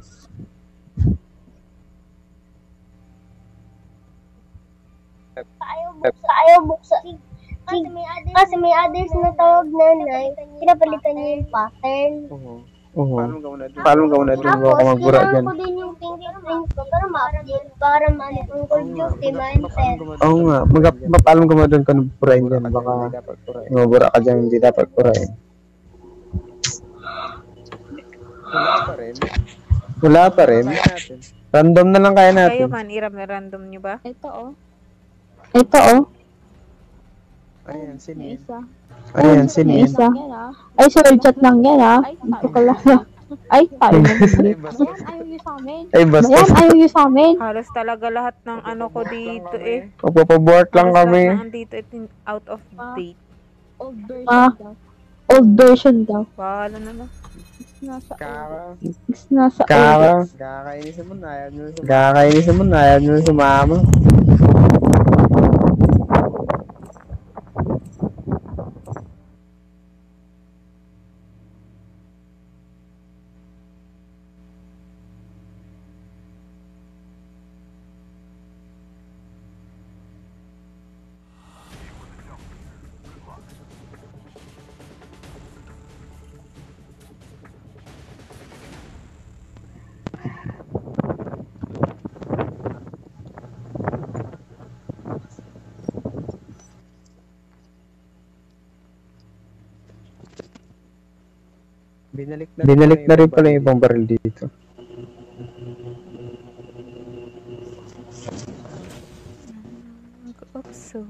Ayaw buksa. Ayaw buksa. Kasi may others, kasi may others na tawag nanay. Pinapalitan niya yung pattern. Oo. Oo. Paalam ka muna dun. Paalam ka muna dun. Huwag ka magbura kailangan dyan. ko din yung fingerprint ko para ma-update. Para ma-ano yung Call of Duty, ma-enter. Oo nga. Mag- Mapaalam ka muna dun kung anong burahin dyan. Baka mabura ka dyan. Hindi dapat burahin. Wala pa rin. Wala pa rin. Random na lang kaya Kayo natin. man, iram na random nyo ba? Ito oh. Ito oh. Ayan, May sino yun? isa. Ayan, sino May yun? isa. Yan ah. Ay, sa world chat lang yan ah. Ay, Ito ka lang. Ay, tayo na. Ayan, ayaw nyo sa amin. Ay, basta. Ayan, ayaw nyo sa amin. Halos talaga lahat ng ano ko dito eh. Magpapabort lang Halos kami. lahat ng dito eh, out of date. Old version Ah. daw. Old version daw. Wala na na. Nasa old. Kaka. Is nasa old. Kaka. Kakainisan mo na. Ayaw nyo na Kakainisan mo na. Ayaw nyo na sumama. Binalik na, Binalik na rin pala yung ibang baril dito. Mag-upso.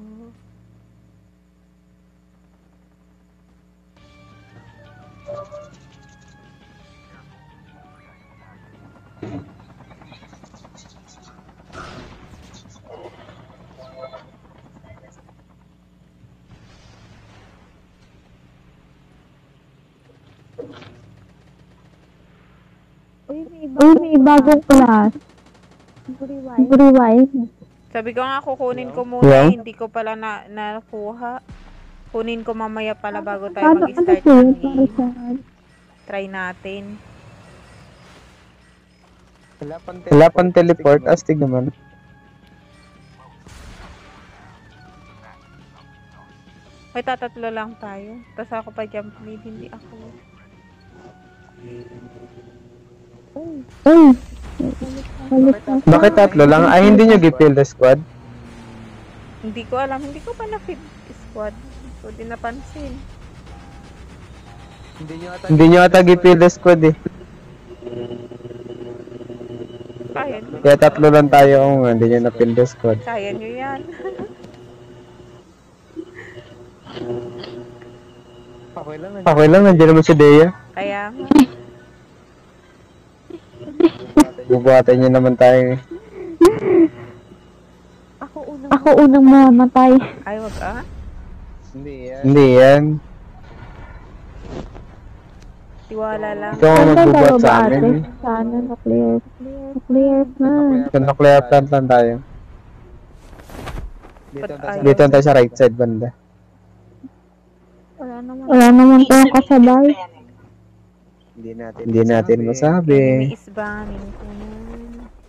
Uy, may iba. Uy, may bagong class. Rewind. Rewind. Sabi ko nga, kukunin ko muna. Yeah. Hindi ko pala na nakuha. Kunin ko mamaya pala bago tayo Paano, ano mag-start po ng yun? game. Charizard? Try natin. Wala pang teleport, astig naman. May tatatlo lang tayo. Tapos ako pa jump lead, hindi ako. Uy. Balik na. Bakit tatlo lang? Ay, hindi nyo gipil the squad? Hindi ko alam. Hindi ko pa na-fit squad. So, di napansin. Hindi nyo ata gipil the squad eh. Kaya nyo. Kaya tatlo lang tayo kung hindi nyo napil the squad. Kaya nyo yan. Okay lang, nandiyan naman si Dea. Kaya nga. Bubuhatan nyo naman tayo eh. Ako unang. Ako unang mamamatay. Ay, wag ah. Hindi yan. Tiwala lang. Ikaw ang Saan tayo magbubuhat sa ba ate? amin. Sana na-clear. Na-clear na. Kung nuclear plant lang tayo. Ba't ayaw? Dito tayo sa right side banda. Wala naman. Wala naman tayong kasabay. Hindi natin, hindi natin masabi. Enemy is banning ko nun.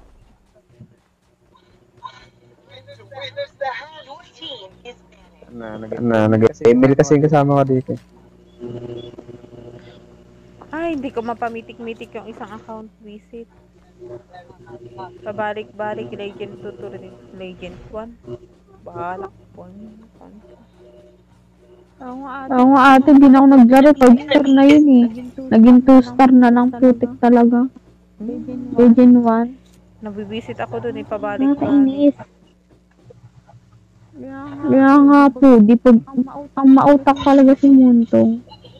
Na, nag na, nag email kasi yung kasama ko dito. Ay, hindi ko mapamitik-mitik yung isang account visit. Pabalik-balik, Legend two to Legend one. Bahala po. Oo nga ate. Oo nga ate, hindi na ako naglaro. five star na yun eh. Naging two star na lang, putik talaga. Legend one. Nabibisit ako dun eh, pabalik-balik. Nakainis. Kaya nga. Kaya nga po, di po, ang mautak talaga si Muntong.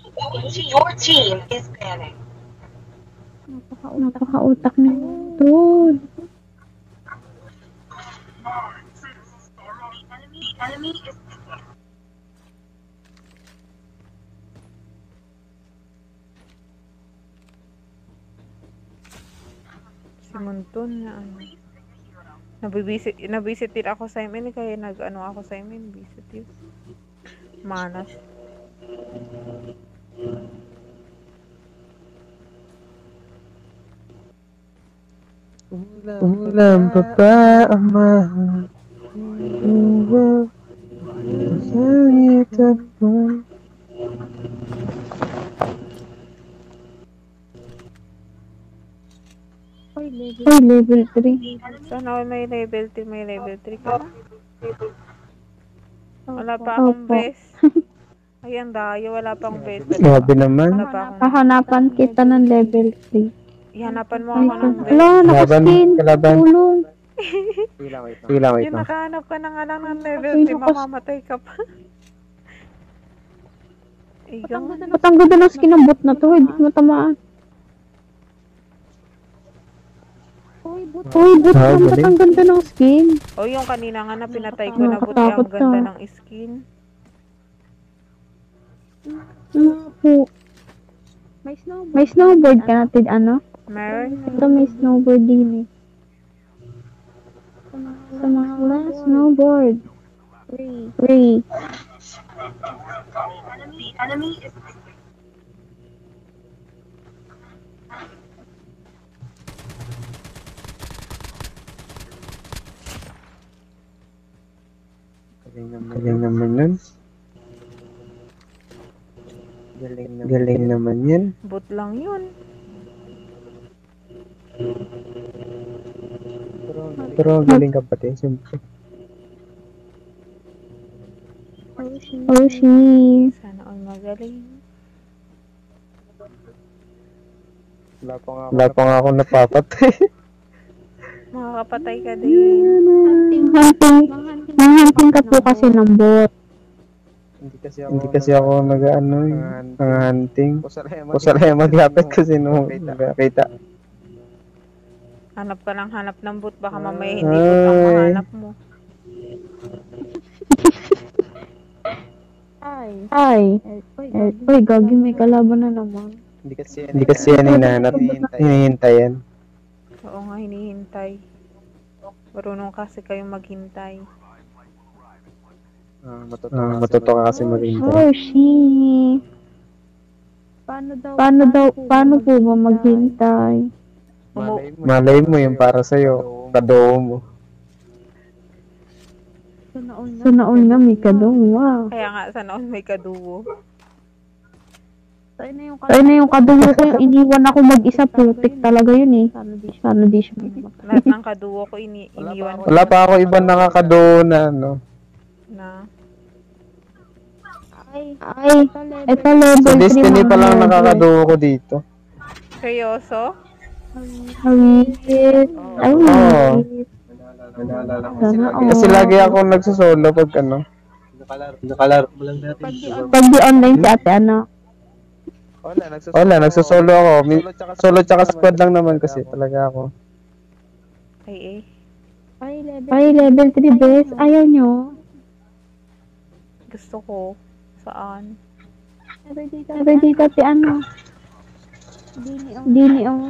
Napaka-utak ni Muntong. Si Monton na ano. Nabibisit, nabisit din ako sa imin, kaya nag-ano ako sa imin, bisit yun. Manas. Ulam pa ba ama? Uwa. Sangit ako. Uy, level. Ay, level three. Sana all may level three, may level three ka na. Wala pa akong Opo. best. Ay, ang dayo, wala pa akong best. Grabe naman. Wala pa akong... Hahanapan kita ng level three. Ihanapan mo Ay, ako ng best. ala, Kalaban, nakaskin. kalaban. Tulong. Sige lang, wait lang. Sige lang, wait Yung lang. nakahanap ka na nga lang ng level Ay, three, nakas- mamamatay ka pa. Iyong. Ba't ang ganda ng skin ng bot na to? Hindi ko matamaan. Uy, but Uy, bot Ah, lang. Ba't galing. ang ganda ng skin? O yung kanina nga na pinatay ko na buti ang Nakakatakot ganda ka. ng skin. Ano po? may snowball. May snowboard ka natin, ano? Meron. Ito may snowboard din eh. Sa mga wala, snowboard. Free. Free. Galing naman, galing naman nun. Galing naman, galing naman yan. Bot lang yun. Pero galing ka pati, siyempre. Oh, she. Sana all magaling. Wala pa nga, wala pa nga ako napapatay. Makakapatay ka din. Hunting, hunting ka po kasi ng bot. Hindi kasi ako, hindi kasi ako nag-ano eh, hunting. Pusalaya maglapit kasi nung nakita. Hanap ka lang hanap ng bot. Baka mamaya hindi bot ang mahanap mo. Ay. Ay, Uy, eh, uy, gagi, may kalaban na naman. Hindi kasi yan, hindi kasi yan hinanap. Hinihintayan. Oo nga, hinihintay. Marunong kasi kayong maghintay. Ah, matuto, ah, matuto ka kasi maghintay. Hershey. Paano daw, Paano daw, paano po ba maghintay? Umu- Malay mo yung para sa'yo, kadoo mo. Sana all nga. Sana all nga may kaduwa. Kaya nga, sana all may kaduwo. Tayo na yung Tayo na yung kaduwa ko, yung iniwan ako mag-isa, putik talaga yun eh. Sana di siya. Sana di siya mag- Lahat ng kaduwo ko, ini iniwan ko Wala pa ako ibang nakakadoo na, ano. na. Ay, Ay, ito ito level Sa three Destiny pa lang mga nakakadoo ko dito. Seryoso? Awit. Ay, Oo. awit. Sana all. Kasi lagi ako nagsosolo pag ano. Nakalaro mo lang natin. Pag di online si ate, ano? Wala, nagsosolo ako. Mi- Solo tsaka squad lang naman kasi talaga ako. Ay eh. ay, level. Ay, level three best. Ayaw nyo. Gusto ko. Saan? Never dito. Sabi dito ate, ano? Dini, oh. Dini, oh.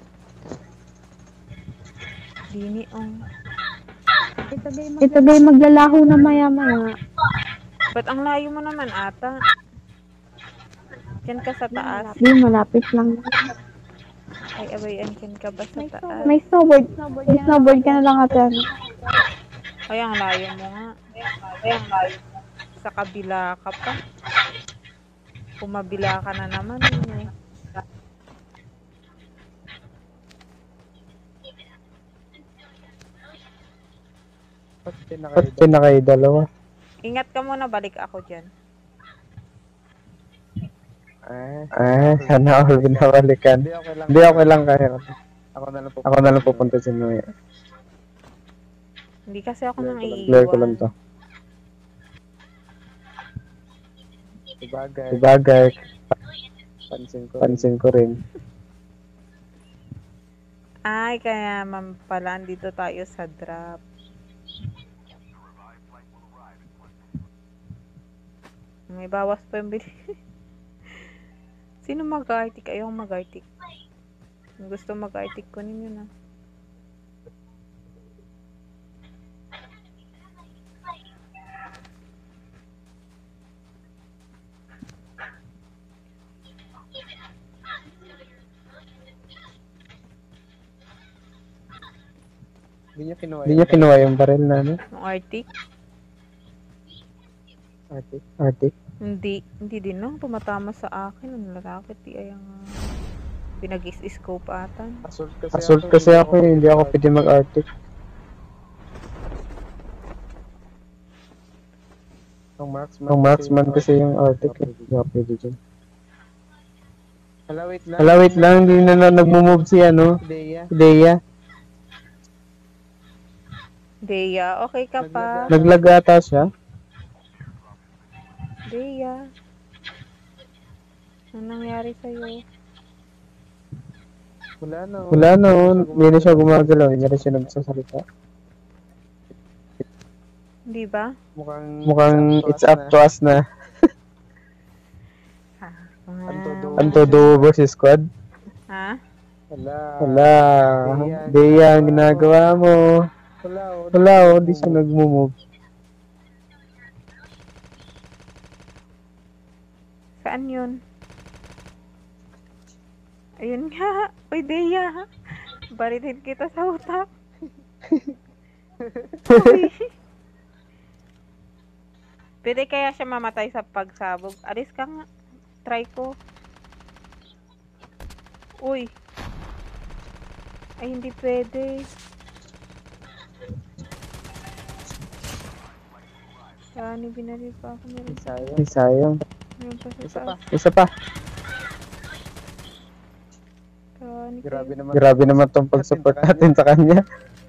Dini ang. Ito ba yung Ito ba yung maglalaho na maya-maya? Ba't ang layo mo naman ata? Diyan ka sa taas. Di, malapit lang. Ay, abayan, diyan ka ba sa taas? May snowboard. May snowboard ka na lang ate, ano? Ay, ang layo mo nga. Ay, ang layo mo. Sa kabila ka pa. Pumabila ka na naman. Eh. Ba't pinakayo dalawa? Ingat ka muna, balik ako dyan. Ah, sana all binabalikan. Hindi, okay lang kahit. Ako na lang pupunta, ako na lang pupunta sa Nuya. Hindi kasi ako nang Clear ko lang iiwan. to. Sabagay. Sabagay. Pansin ko, pansin ko rin. Ay, kaya ma'am pala, dito tayo sa drop. May bawas pa yung bili. Sino mag-arctic? Ayoko mag-arctic. Kung gusto mag-arctic, kunin yun ah. Hindi niya kinuha, Hindi niya kinuha yung baril na ano? Yung arctic? Arctic. Arctic. Hindi. Hindi din no. Tumatama sa akin. Ang lalaki. Di ay ang pinag-is-scope atan. Assault kasi, Assault kasi ako eh. Hindi ako pwede mag-Arctic. Ang marksman, ang marksman kasi yung Arctic eh. Hindi ako pwede dyan. Hala, wait lang. Hala, wait lang. Hindi na, na nagmumove si ano. Deya. Deya. Deya, okay ka pa? Naglagata siya. Deya. Anong nangyari sa'yo? Wala na. Wala na. Hindi na siya gumagalaw. Hindi na siya nagsasalita. Di ba? Mukhang, mukhang it's up to us na. Ah. Antodo versus squad. Ha? Wala. Wala. Deya, ang ginagawa mo. Wala o. Di siya nagmumove. Saan yun? Ayun nga. Uy, Deya. Baritin kita sa utak. Uy. Pwede kaya siya mamatay sa pagsabog? Alis ka nga. Try ko. Uy. Ay, hindi pwede. Saan binaril pa ako? Meron pa. Ay, sayang. Meron pa sa Isa pa. taas. Isa pa. Saan Grabe naman. Grabe naman tong pag-support natin sa kanya.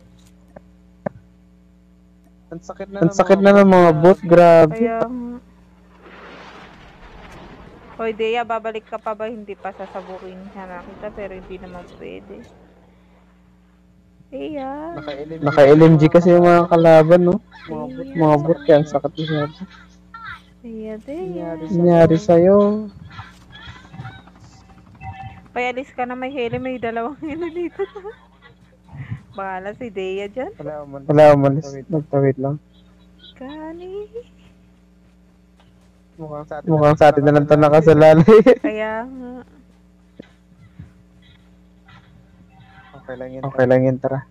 Ang sakit na, Ang sakit na ng mga bot. Grabe. Kaya nga. Hoy, Deya, babalik ka pa ba? Hindi pa sasabukin siya na kita, pero hindi naman pwede. Deya. Naka-L M G kasi yung mga kalaban, no? Mga bot, mga bot kaya ang sakit na. Deya, Deya. Nangyari sa'yo. Kaya alis ka na, may heli, may dalawang heli dito. Bahala si Dea dyan. Wala, umalis. Wala, umalis. Nagtawid lang. Kani. Mukhang sa atin, Mukhang sa atin na lang ito nakasalalay. Kaya nga. Okay lang yun. Okay lang yun, tara.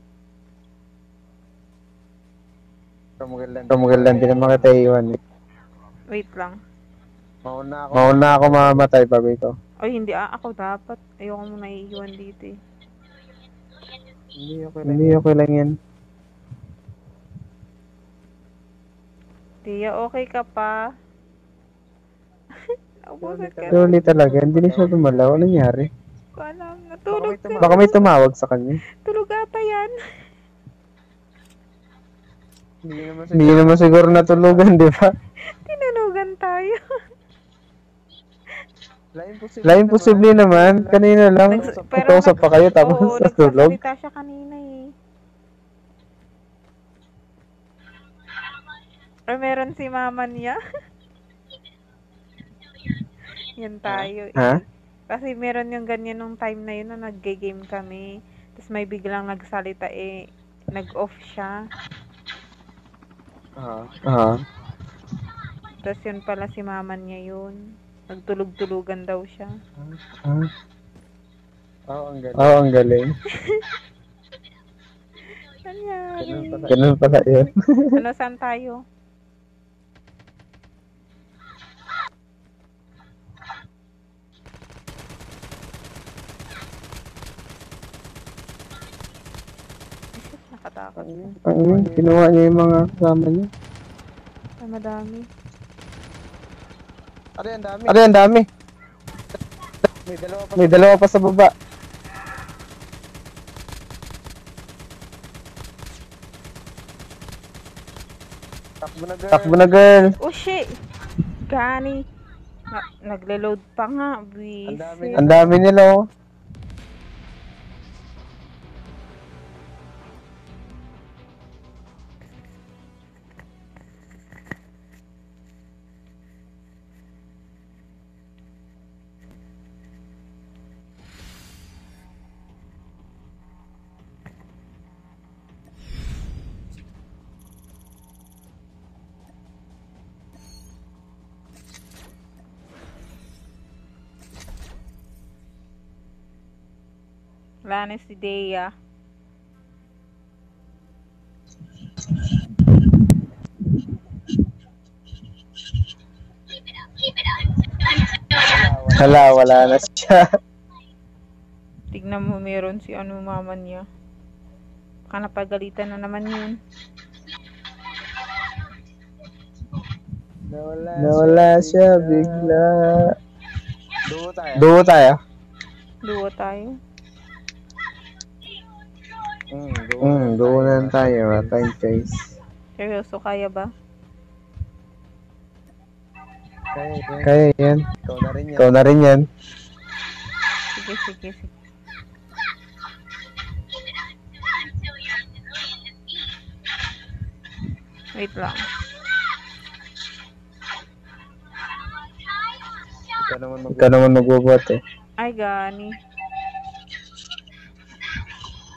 Kamugal lang. Kamugal lang din naman kita iwan. Wait lang. Mauna ako. Mauna ako mamamatay, babi ko. Ay, hindi ah. Ako dapat. Ayoko muna iiwan dito eh. Hindi okay lang, Hindi okay lang yan. Tia, okay ka pa? Naubusan ka. Truly talaga, hindi na siya dumalaw. Ano nangyari? Ko alam, natulog ka. Baka may tumawag sa kanya. Tulog ata yan. Hindi naman siguro natulugan, di ba? Tinulugan tayo. Lain posible naman. Kanina lang, Nags- pag-usap pa kayo tapos Oo, natulog. nagsasalita siya kanina eh. Or meron si mama niya. Yan tayo eh. Ha? Kasi meron yung ganyan nung time na yun na nag-game kami. Tapos may biglang nagsalita eh. Nag-off siya. Ah. Ah. Tapos yun pala si mama niya yun. Nagtulog-tulugan daw siya. Ah. Oo, ang galing. Oo, ang galing. Nangyari. Ganun pala yun. Ano, saan tayo? Nakatakot. Ang kinuha niya yung mga kasama niya. Ay, madami. Ano yan, dami? Ano yan, dami? May dalawa pa, May dalawa pa sa baba. Takbo na, girl. Takbo na, girl. Oh, shit! Gani. Na nagle-load pa nga. Buisit. Ang dami nila, oh. Wala na si Dea. Hala, wala na siya. Tignan mo, meron si ano mama niya. Baka napagalitan na naman yun. Nawala, Nawala siya bigla. Duo tayo. Duo tayo. Duo tayo. Hmm, duo, mm, duo na lang tayo. Wala tayong choice. Seryoso, kaya ba? Kaya yan. Kaya yan. Ikaw na rin yan. Ikaw na rin yan. Sige, sige, sige. Wait lang. Ikaw naman magbubuhat eh. Ay, gani.